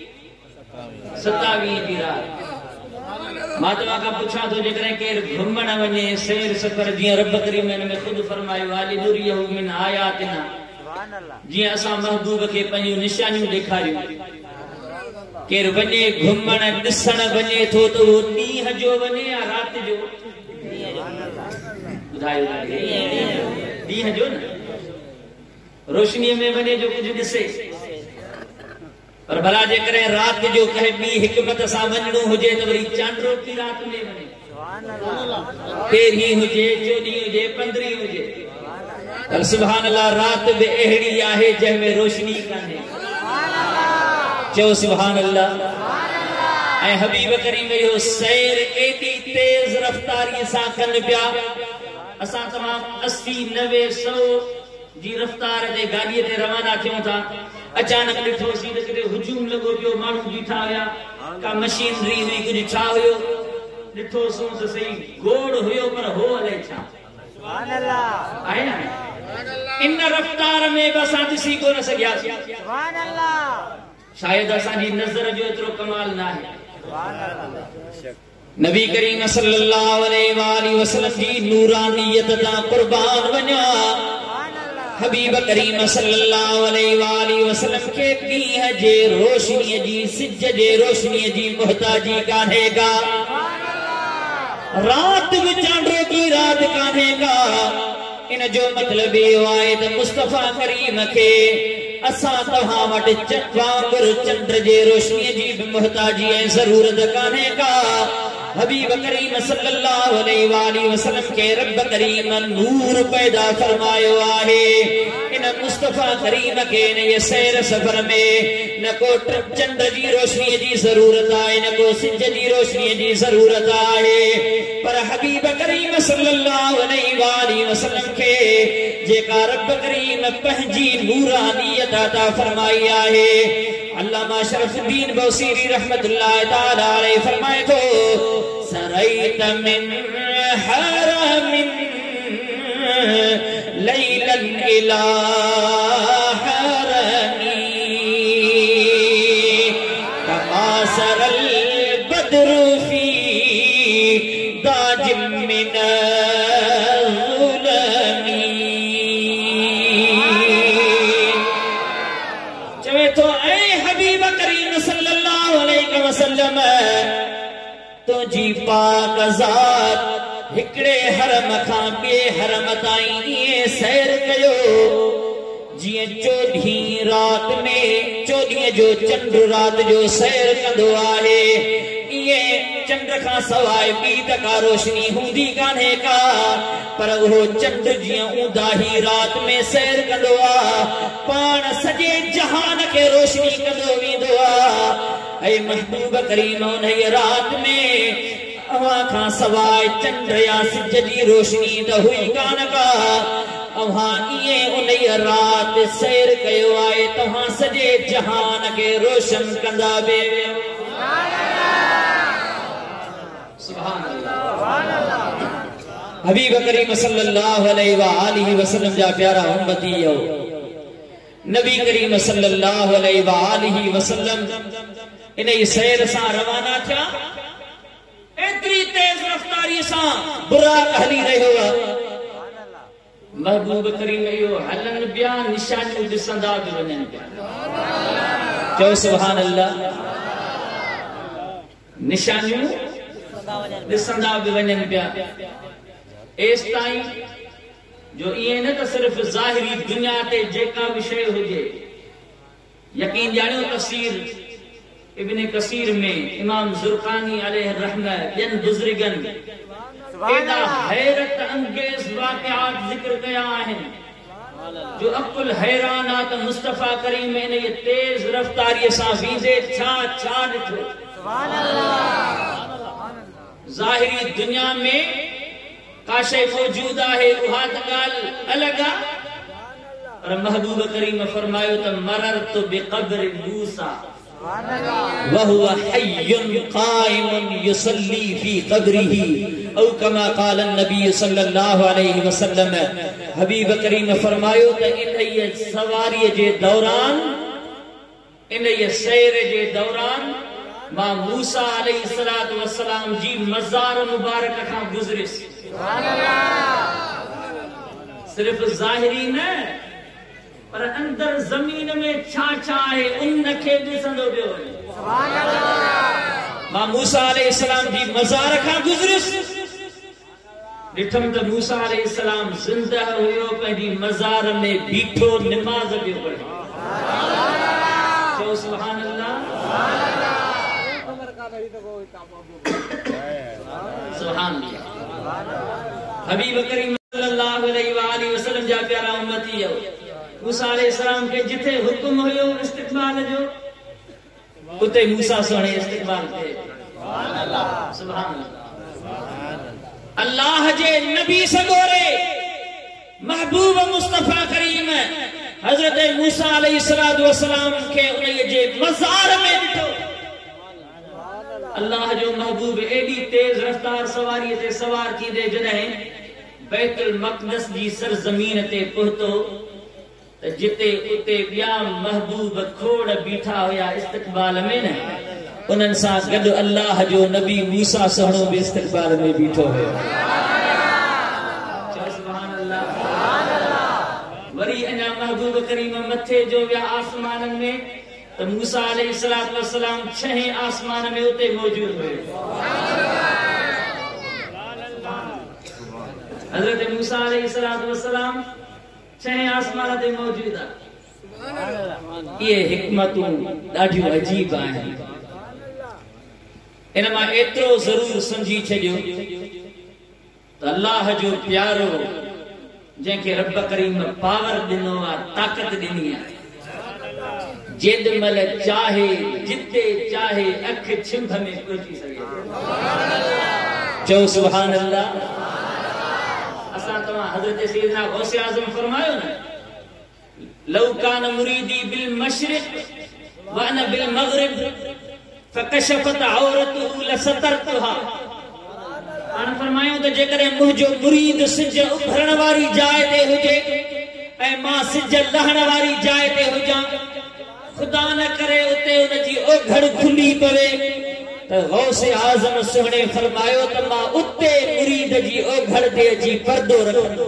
सतावीह की रात। मां तव्हां खां पुछां थो, जेकॾहिं केरु घुमण वञे सैर सफ़र, जीअं रब करीम में ख़ुदि फरमायो आहे लिनुरियहु मिन आयातिना, जीअं असां महबूब खे पंहिंजूं निशानियूं ॾेखारियूं। केरु वञे घुमण ॾिसण वञे थो त उहो ॾींहं जो वञे या राति जो? ॿुधायो, ॾींहं जो न, रोशनीअ में वञे जो कुझु ॾिसे। पर भला जेकॾहिं राति जो कंहिं ॿी हिकमत सां वञणो हुजे त वरी चांडो की राति में वञे, तेरहीं हुजे, चोॾहीं हुजे, पंद्रहीं हुजे। पर सुभान अल्लाह, रात बि अहिड़ी आहे जंहिंमें रोशनी कान्हे। चओ सुभान अल्लाह। ऐं हबीब करीम इहो सैर एॾी तेज़ रफ़्तारीअ सां कनि पिया, असां तमामु असी नवे सौ जी रफ़्तार ते गाॾीअ ते रवाना थियूं था। अचानक ॾिठोसीं त किथे हुजूम लॻो पियो, माण्हू बीठा हुया, का मशीनरी हुई, कुझु छा हुयो, ॾिठोसीं त सही गोड़ हुयो, पर हो हले छा? सुभान अल्लाह। आहे न, इन रफ़्तार में बि असां ॾिसी कोन सघियासीं। सुभान अल्लाह। शायद असांजी नज़र जो एतिरो कमाल न आहे। नबी करीम सल्लल्लाहु अलैहि वसल्लम जी नूरानियत तां कुर्बान वञा। हबीब करीम सल्लल्लाहु अलैहि वसल्लम के ॾींहं जे रोशनीअ जी, सिज जे रोशनीअ जी मुहताजी कान्हे का। रात बि चांडो की रात कान्हे का। इन जो मतलब इहो आहे त मुस्तफा करीम खे असां तव्हां वटि वांगुरु चंड जे रोशनीअ जी बि मुहताजी ऐं ज़रूरत कान्हे का। हबीब करीम सल्लल्लाहु अलैहि वसल्लम के रब करीम नूर पैदा फरमायो आहे। इन मुस्तफा करीम के इन ये सैर सफर में न को चंड जी रोशनी जी जरूरत आहे, न को सिज जी रोशनी जी जरूरत आहे, पर हबीब करीम सल्लल्लाहु अलैहि वसल्लम के जेका रब करीम पंहिंजी नूरानियत अता फरमाई आहे। अल्लामा शरफुद्दीन बौसीरी रहमतुल्लाह ताला अलैहि फरमाए तो, सरैत मिन हरमिन लैलन इला हरमी कमा सरल बद्रु फी दाजिम मिन ज़ुलमी। चवे तो ऐ हबीब करीम सल्लल्लाहु अलैहि वसल्लम तो जी पाक ज़ात हिकड़े हरम खां ॿिए हरम ताईं इएं सैर कयो जीअं चोॾहीं रात में चोॾहीं जो चंड रात जो सैर कंदो आहे। इएं चंड खां सवाइ ॿी त का रोशनी हूंदी कान्हे का, पर उहो चंड जीअं ऊंदाही रात में सैर कंदो आहे, पाण सॼे जहान खे रोशनी कंदो वेंदो आहे। ऐ महबूब करीम उन रात में अव्हां खां सवाइ चंड या सिज जी रोशनी त हुई कान का। अव्हां इएं उन रात सैर कयो आहे, तव्हां सॼे जहान खे रोशन कंदा बि। सुभान अल्लाह। हबीब करीम सल्लल्लाहु अलैहि वसल्लम जा प्यारा उम्मती हो, नबी करीम सल्लल्लाहु अलैहि वसल्लम इन सैर सां रवाना थिया। एतरी तेज रफ्तारी सां बुराक हली रहियो आहे। महबूब करीम इहो हलन पिया, निशानियूं ॾिसंदा बि वञनि पिया। चओ सुभान अल्लाह। निशानियूं ॾिसंदा बि वञनि पिया। एस ताईं जो इएं न त सिर्फ़ ज़ाहिरी दुनिया ते जेका बि शइ हुजे, यकीन ॼाणियो तफ़सीर इब्न कसीर में इमाम ज़ुरक़ानी अलैहि रहमत ॿियनि बुज़ुर्गनि एॾा हैरत अंगेज़ वाक़िआत ज़िक्र कया आहिनि जो अकुल हैरान आहे त मुस्तफ़ा करीम इन ये तेज़ रफ़्तारीअ सां वींदे छा छा ॾिठो। सुभान अल्लाह। ज़ाहिरी दुनिया में का शइ मौजूद आहे, उहा त ॻाल्हि अलॻि आहे, पर महबूब करीम फरमायो त मररतु बिक़ब्रि मूसा, वहुवा हय्युन क़ाइमुन युसल्ली फी क़ब्रिही औ कमा क़ाल नबी सल्लल्लाहु अलैहि वसल्लम। हबीब करीम फरमायो त इन ये सवारी जे दौरान, इन ये सैर जे दौरान मां मूसा अलैहिस्सलातु वस्सलाम जी मज़ार मुबारक खां गुज़रिस। सुभान अल्लाह। सिर्फ ज़ाहिरी न पर अंदर जमीन में छा छा है उनखे ॾिसंदो पियो वञे। सुभान अल्लाह। मां मूसा अलैहिस्सलाम जी मज़ार खां गुज़रिस, ॾिठम त मूसा अलैहिस्सलाम ज़िंदा हुयो, पंहिंजी मज़ार में बीठो निमाज़ पियो पढ़े। चओ सुभान अल्लाह। सुभान अल्लाह। हबीब करीम सल्लल्लाहु अलैहि वालैहि वसल्लम जा प्यारा उम्मती हो, मूसा अलैहिस्सलाम के जिथे हुक्म हुयो इस्तिक़बाल जो, उते मूसा सोने इस्तिक़बाल थे। सुभान अल्लाह। सुभान अल्लाह। अल्लाह जे नबी सगोरे महबूब मुस्तफा करीम हजरत मूसा अलैहिस्सलातु वस्सलाम के उन जे मज़ार में ॾिठो। अल्लाह जो महबूब एडी तेज रफ्तार सवारी ते सवार थी दे जॾहिं बैतुल मक़दस जी सरजमीन ते पहुतो त जिते उते ॿिया महबूब खोड़ बीठा हुया इस्तिक़बाल में न, उन्हनि सां गॾु अल्लाह जो नबी मूसा सुहिणो बि इस्तिक़बाल में बीठो हुयो। सुभान अल्लाह। वरी अञा महबूब करीम मथे जो विया आसमाननि में त मूसा अलैहिस्सलातु वस्सलाम छहें आसमान में उते मौजूद हुयो। हजरत मूसा अलैहिस्सलातु वस्सलाम छहें आसमान ते मौजूद आहे। ये हिकमतूं ॾाढियूं अजीब आहिनि। इन मां एतिरो ज़रूर समझी छॾियो त अल्लाह जो प्यारो जंहिंखे रब करीम पावर ॾिनो आहे, ताक़त ॾिनी आहे, जेॾीमहिल चाहे जिते चाहे अख छिंभ में पहुची सघे। चओ सुभान अल्लाह। असां तव्हां हज़रत सैयदना गौसे आज़म फरमायो न, लौ कान मुरीदी बिल मशरिक़ व अना बिल मग़रिब फकशफत औरतुहु लसतरतुहा। हाणे फरमायो त जेकॾहिं मुंहिंजो मुरीद सिज उभरण वारी जाइ ते हुजे ऐं मां सिज लहण वारी जाइ ते हुजां, खुदा न करे उते उनजी ओघड़ खुली पवे त गौसे आज़म सुहिणे फरमायो त मां उते मुरीद जी ओघड़ ते अची पर्दो रखंदो।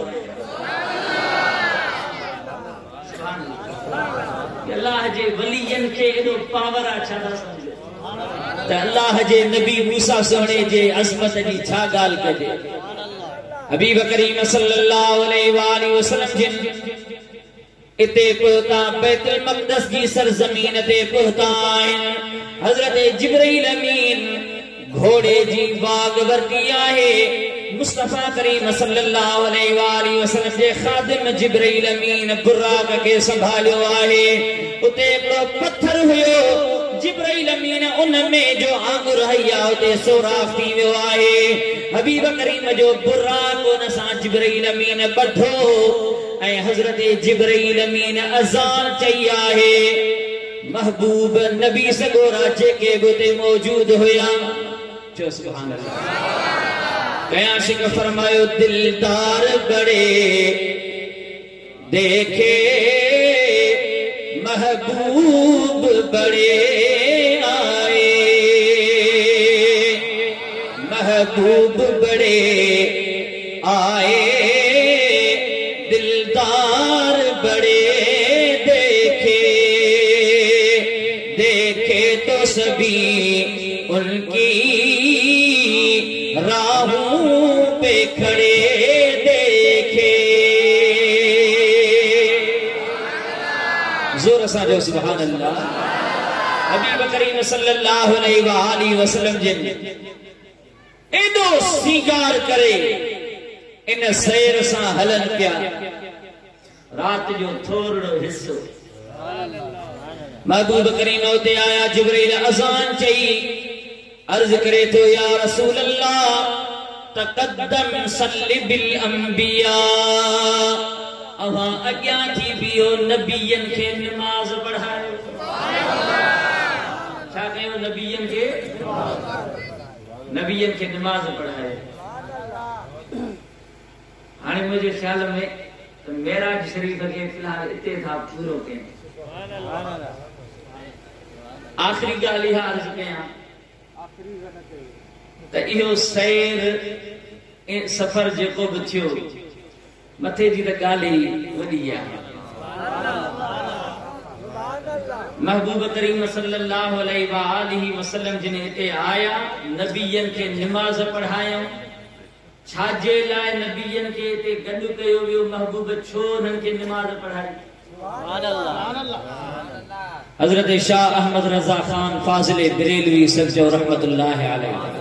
अल्लाह जे वलियन के एॾो पावर आहे, छा था सम्झो त अल्लाह जे नबी मूसा सुहिणे जे अज़मत जी छा ॻाल्हि कजे। हबीब करीम सल्लल्लाहु अलैहि वालैहि वसल्लम जिन इते पहुता बैतुल मक़दस जी सरजमीन ते पहुता आहिनि। हज़रत जिब्रील अमीन घोड़े जी बाग वरती आहे। मुस्तफा करीम सल्लल्लाहु अलैहि वालैहि वसल्लम जे खादिम जिब्रील अमीन बुराक के संभालियो आहे। उते हिकिड़ो पत्थर हुयो, जिब्रील अमीन उन में जो आंगुर हया उते सोराख थी वियो आहे। हबीब करीम जो बुराक उन सां जिब्रील अमीन बधो ऐं हज़रत जिब्रील अमीन अज़ान चई आहे। महबूब नबी सगोरा जेके बि उते मौजूद हुया, चओ सुभान अल्लाह। कया शिक फरमायो दिलदार बड़े देखे महबूब बड़े आए, महबूब बड़े आए, दिलदार बड़े देखे, देखे तो सभी उनकी राहों पे खड़े देखे। जोर सा जो सुभान अल्लाह। हबीब करीम सल्लल्लाहु अलैहि वसल्लम जिन एडो सीगार करे इन सैर सा हलन पिया। रात जो थोड़ो हिस्सो महबूब करीम उते आया। जिब्रील अज़ान चई, अर्ज करे तो या रसूल अल्लाह तक़द्दम सल्लि बिल अंबिया, अवा अग्या थी बियो नबियन के नमाज पढ़ायो। कयो नबियन के नबियन के नमाज पढ़ाए। हाणे मुझे ख्याल में तो मेराज शरीफ के फिलहाल इतने था पूरो के आखिरी गाल इहा अर्ज कयां त इहो सैर सफर जेको भी थियो मथे जी त गाल ही वडी आहे। महबूब करीम सल्लल्लाहु अलैहि वसल्लम जिन्हें इते आया नबियन के नमाज पढ़ायो छाजे लाए नबियन के इते गड कयो वियो महबूब छो उन्हनि के नमाज पढ़ाई। सुभान अल्लाह। हजरत शाह अहमद रजा खान फाजिल बरेलवी सच्चो रहमतुल्लाह अलैहि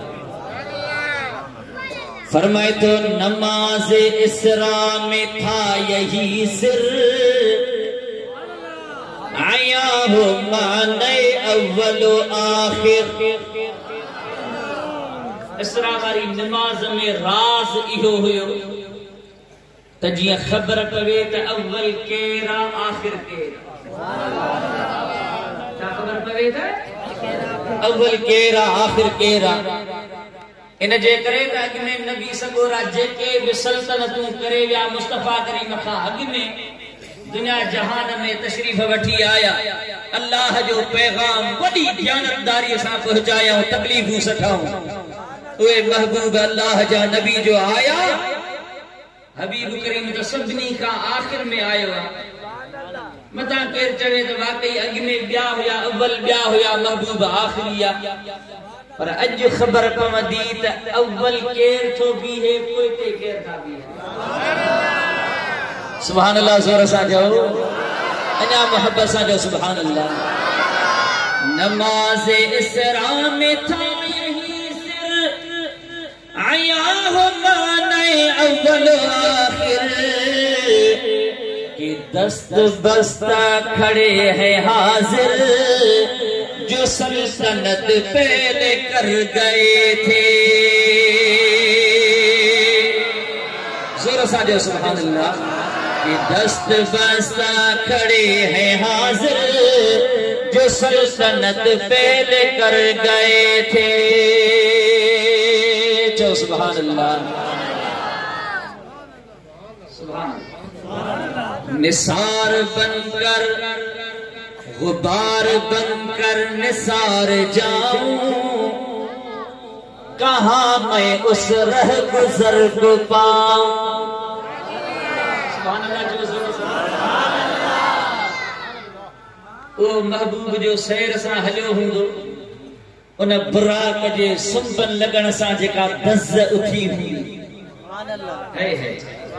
फरमाए तो नमाज इसरा में था यही सिर आया हो माने अव्वलो आखिर। इसरा वारी नमाज में राज इहो हुयो त जिया खबर पवे त अव्वल केरा आखिर केरा। क्या खबर पवे त अव्वल केरा आखिर केरा। इन जे करे त अग में नबी सगोरा जेके भी सल्तनतूं करे विया मुस्तफा करीम खां अग में दुनिया जहान में तशरीफ वठी आया अल्लाह जो पैगाम वडी जानदारी सां पहुंचाया तकलीफूं सठाऊं ओए महबूब अल्लाह जा नबी जो आया हबीब करीम तो सभनी का आखिर में आयो मता केर चवे तो वाकई अग में ब्या हुया अव्वल ब्या हुया महबूब आखिरिया पर अज खबर पवंदी त अव्वल केर थो भी है कोई ते केर था भी है। सुभान अल्लाह जोर सा जाओ अना मोहब्बत सा जाओ सुभान अल्लाह। नमाज इसरा में था यही सिर आया हो माने अव्वल आखिर कि दस्त बस्ता खड़े हैं हाजिर जो सल्तनत पहले कर गए थे। जोर सा जाओ सुभान अल्लाह। कि दस्त बस्ता खड़े हैं हाजिर जो सल्तनत पहले कर गए थे। जो सुभान अल्लाह सुभान। निसार बनकर गुबार बनकर निसार जाऊं कहाँ मैं उस रह गुजर को पाऊं। ओ महबूब जो सैर सा हलियो हुंदो उन बुराक जे सुंबन लगन सा जेका दज़ उठी हुई सुभान अल्लाह है है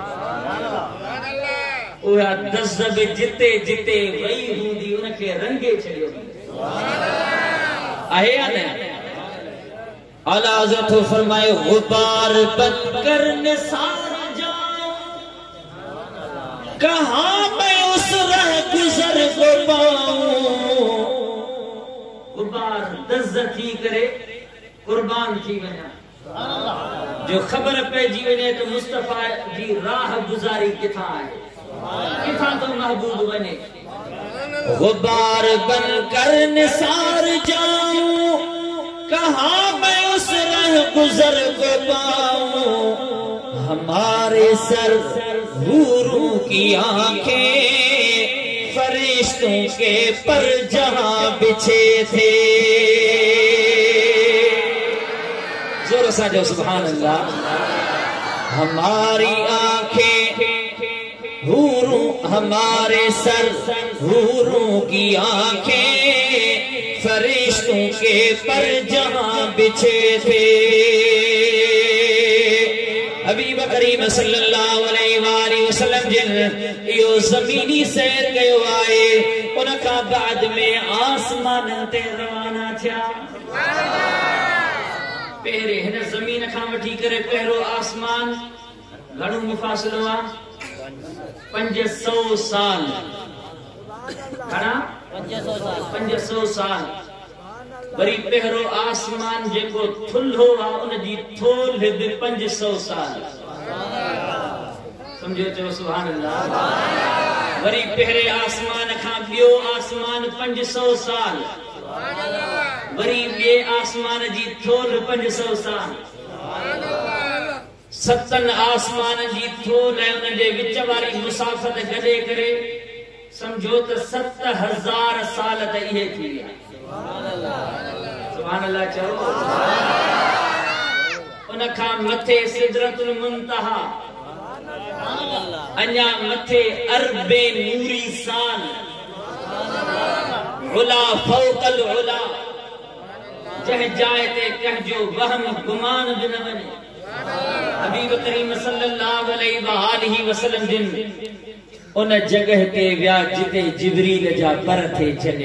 ओ दज़ बि जिते जिते वई हुंदी उनके रंगे छड़ियो सुभान अल्लाह आहे या न। आला हज़रत फरमाए गुबार बनकर निसार कहाँ मैं उस रह गुजर को पाऊं। गुबार दज़ थी करे कुर्बान थी वना जो खबर पइजी वने तो मुस्तफा जी राह गुजारी किथा है किथा तो महबूब बने। गुबार बनकर निसार जाऊं कहाँ मैं उस रह गुजर को पाऊं। हमारे सर हूरों की आंखें फरिश्तों के पर जहां बिछे थे। जोर सा जो सुभान अल्लाह। हमारी आंखें हूरों हमारे सर हूरों की आंखें फरिश्तों के पर जहां बिछे थे। हबीब करीम सल्लल्लाहु अलैहि वसल्लम जिन यो जमीनी सैर कयो आए उनका बाद में आसमान ते रवाना थिया। पहरे हिन जमीन खां वठी करे पहिरो आसमान घणो मुफासिलो आ पंज सौ साल घणा पंज सौ साल। वरी पहिरो आसमान जेको थुल्हो आ उन जी थोल भी पंज सौ साल। समझो चो सुभान अल्लाह। वरी पहिरे आसमान खां ॿियो आसमान पंज सौ साल। वरी बे आसमान जी थोल पंज सौ साल सतन आसमान जी थोल है उन जे विच वाली मुसाफत गडे करे समझो त सत हजार साल त इहे थी विया। सुभान अल्लाह चओ। उन खां मथे सिदरतुल मुंतहा अञा मथे अरबे नूरी साल उला फौकल उला जह जाए ते कहजो वहम गुमान भी न वने। हबीब करीम सल्लल्लाहु अलैहि वसल्लम जिन उन जगह ते विया जिते जिब्रील जा पर थे चलिया।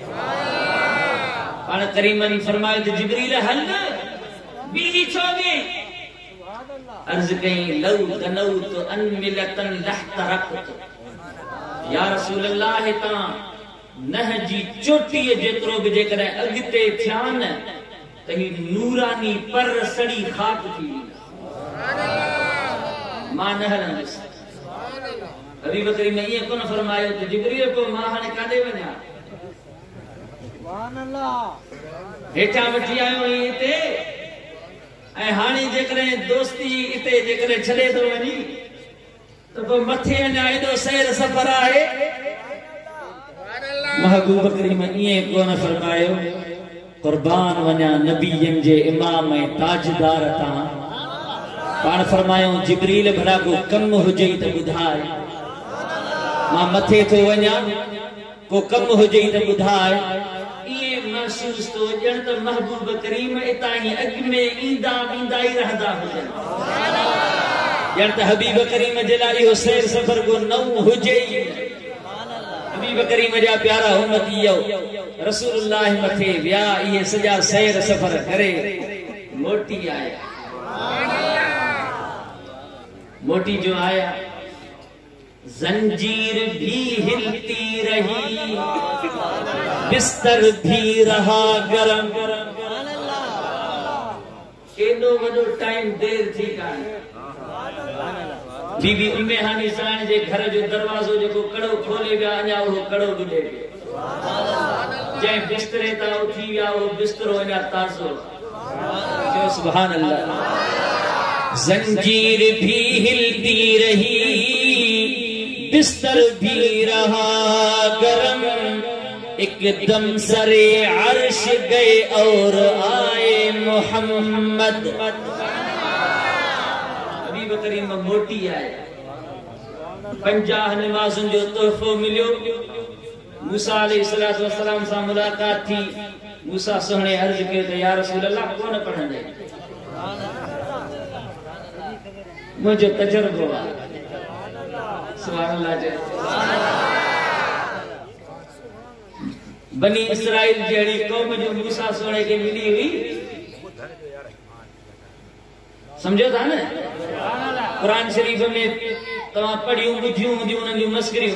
पाण करीमन फरमायो त जिब्रील हल बी छोवे अर्ज कई लौ तनौ तो अनमिलतन लहतरकत। या रसूल अल्लाह ता नह जी चोटी जेतरो भी जेकर अगते थियान त ही नूरानी पर सड़ी खाक थी मां न हलंदस। हबीब करीम ने ये कोन फरमायो त जिब्रील को मां हाने काडे वन्या। सुभान अल्लाह। हेठा वठी आयो इते ऐ हानी जेकर दोस्ती इते जेकर छड़े तो वनी तो को मथे अञा एडो सैर सफर आहे। महबूब करीम ये कोन फरमायो कुर्बान वन्या नबियन जे इमाम ऐं ताजदार ता। पाण फरमायो जिब्रील भला को कम हुजे त बुधाए मां मथे तो वन्या को कम हुजे त बुधाए। ये महसूस तो जण त महबूब करीम इता ही अग में ईंदा ईंदा ही रहंदा हुजन। जण त हबीब करीम जे लाइ हो सैर सफर को नौ हुजे। हबीब करीम जा प्यारा उम्मती यो रसूलुल्लाह मथे विया ये सजा सैर सफर करे मोटी आया। मोटी जो आया जंजीर भी हिलती रही बिस्तर भी रहा गरम। केडो वडो टाइम देर थी का बीबी उम्मे हानी साण जे घर जो दरवाजो जो कड़ो खोले गया अञा वो कड़ो बुले जे बिस्तरे ता उठी गया वो बिस्तरो अञा ताज़ो। जो सुभान अल्लाह। जंजीर भी हिलती रही बिस्तर भी रहा गरम एकदम सरे अर्श गए और आए मोहम्मद। हबीब करीम मोटी आए पंजाह नमाज़ुन जो तोहफो मिलियो। मूसा अलैहिस्सलातु वस्सलाम सां मुलाकात थी। मूसा सोहणे अर्ज कयो त या रसूल अल्लाह कोन पढ़ंदे मुझे तजर्बो सुभान अल्लाह। बनी इसराइल जड़ी कौम जो मूसा सोहणे के मिली हुई समझो था न। कुरान शरीफ में तवा पढ़ियूं बुझियूं हुंदियूं उन्हनि जूं मस्करियूं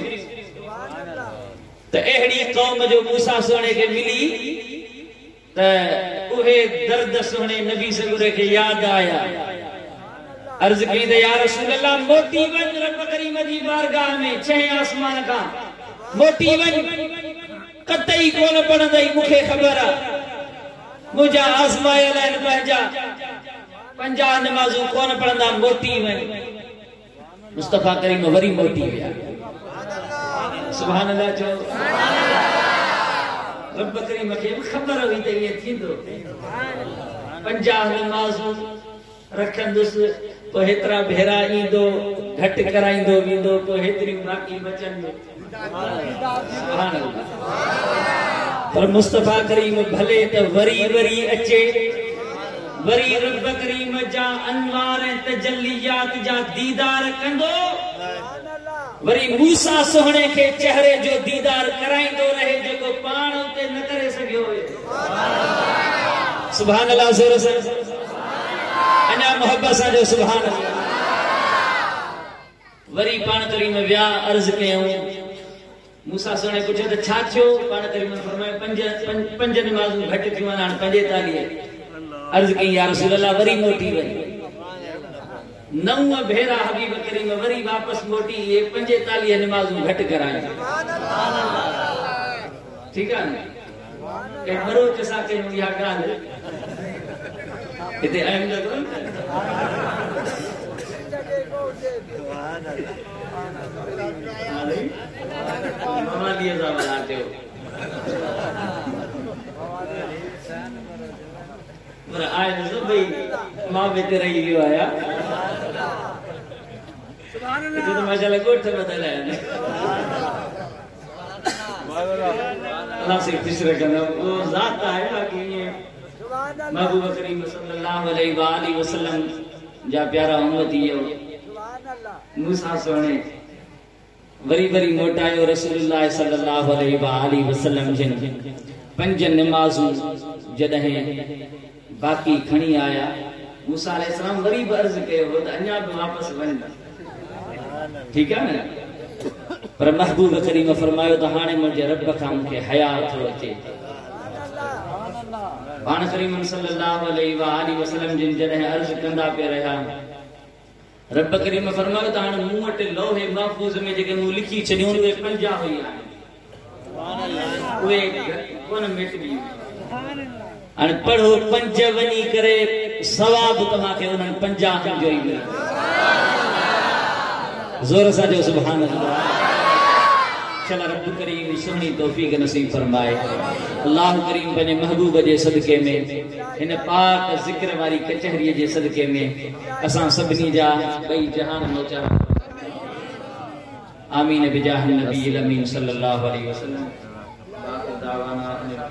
त अहिड़ी कौम जो मूसा सोहणे के मिली त उहे दर्द सोहणे नबी सगुरे के याद आया। अर्ज कई त या रसूल अल्लाह मोटी वन रब करीम जी बारगाह में छह आसमान का मोटी वन कतई कोन पढ़ंदई मुखे खबर आ मुजा आजमायल आहिनि पंहिंजा पंजाह नमाज़ूं कोन पढ़ंदा मोटी वन। मुस्तफा करीम वरी मोटी विया। सुभान अल्लाह चओ। रब करीम खे खबर हुई त ये थींदो पंजाह नमाज़ूं रखंदुसि पोइ हेतिरा भेरा ईंदो घटि कराईंदो वेंदो पोइ हेतिरियूं बाक़ी बचंदियूं। पर मुस्तफा करीम भले त वरी वरी अचे वरी रब करीम जा अनवार ऐं तजल्लियात जा दीदार कंदो वरी मूसा सोहणे के चेहरे जो दीदार कराईंदो रहे जेको पाण उते न करे सघियो हुयो। सुभान अल्लाह। ज़ोर से अञा मोहब्बत सां जो सुभान अल्लाह। वरी पाण करीम विया अर्ज कयूं मूसा सोहणे पुछियो त छा थियो। पाण करीम फरमायो पंज पंज नमाज़ूं घटि थियूं आहिनि हाणे पंजेतालीह। अर्ज कई या रसूल अल्लाह वरी मोटी वई नव भेरा हबीब करीम वरी वापस मोटी ये पंजेतालीह नमाज़ूं घटि कराई। ठीक है न। के भरोच सा के या गाल इते अहमद कोन सुभान अल्लाह मामा दिए जा बनाते हो पर आए तो भाई मां बेटे रही लियो आया सुभान अल्लाह तो माशाल्लाह गोठ बदला है अल्लाह से तीसरे करना वो जात है कि ये महबूब करीम सल्लल्लाहु अलैहि वसल्लम जा प्यारा उम्मती हो सुभान अल्लाह मूसा सोने वरी वरी मोटायो रसूलुल्लाह सल्लल्लाहु अलैहि वसल्लम जिन पंज नमाज़ूं जदहें बाकी खणी आया मूसा अलैहि सलाम वरी अर्ज कयो हो त अन्या भी वापस वन ठीक है ना पर महबूब करीम फरमायो त हाणे मुझे रब का मुखे हया थो अचे पान करीम सल्लल्लाहु अलैहि वसल्लम जिन जदहें अर्ज कंदा पे रहा रब करीम फरमायो त हाणे मूं वटि लोहे महफूज़ में जेके मूं लिखी छॾियूं उहे पंजा हुई उहे कोन मिटबी हाणे पढ़ो पंज वञी करे सवाब तव्हांखे उन्हनि पंजाह जो ई मिलंदो जोर सां जो सुभान अल्लाह चला रब करीम सुनी तौफीक नसीब फरमाए अल्लाह करीम बने महबूब जे सदके में इन पाक जिक्र वाली कचहरी जे सदके में असां सभनी जा बई जहान मोचा आमीन बिजाह नबी अमीन सल्लल्लाहु अलैहि वसल्लम दावाना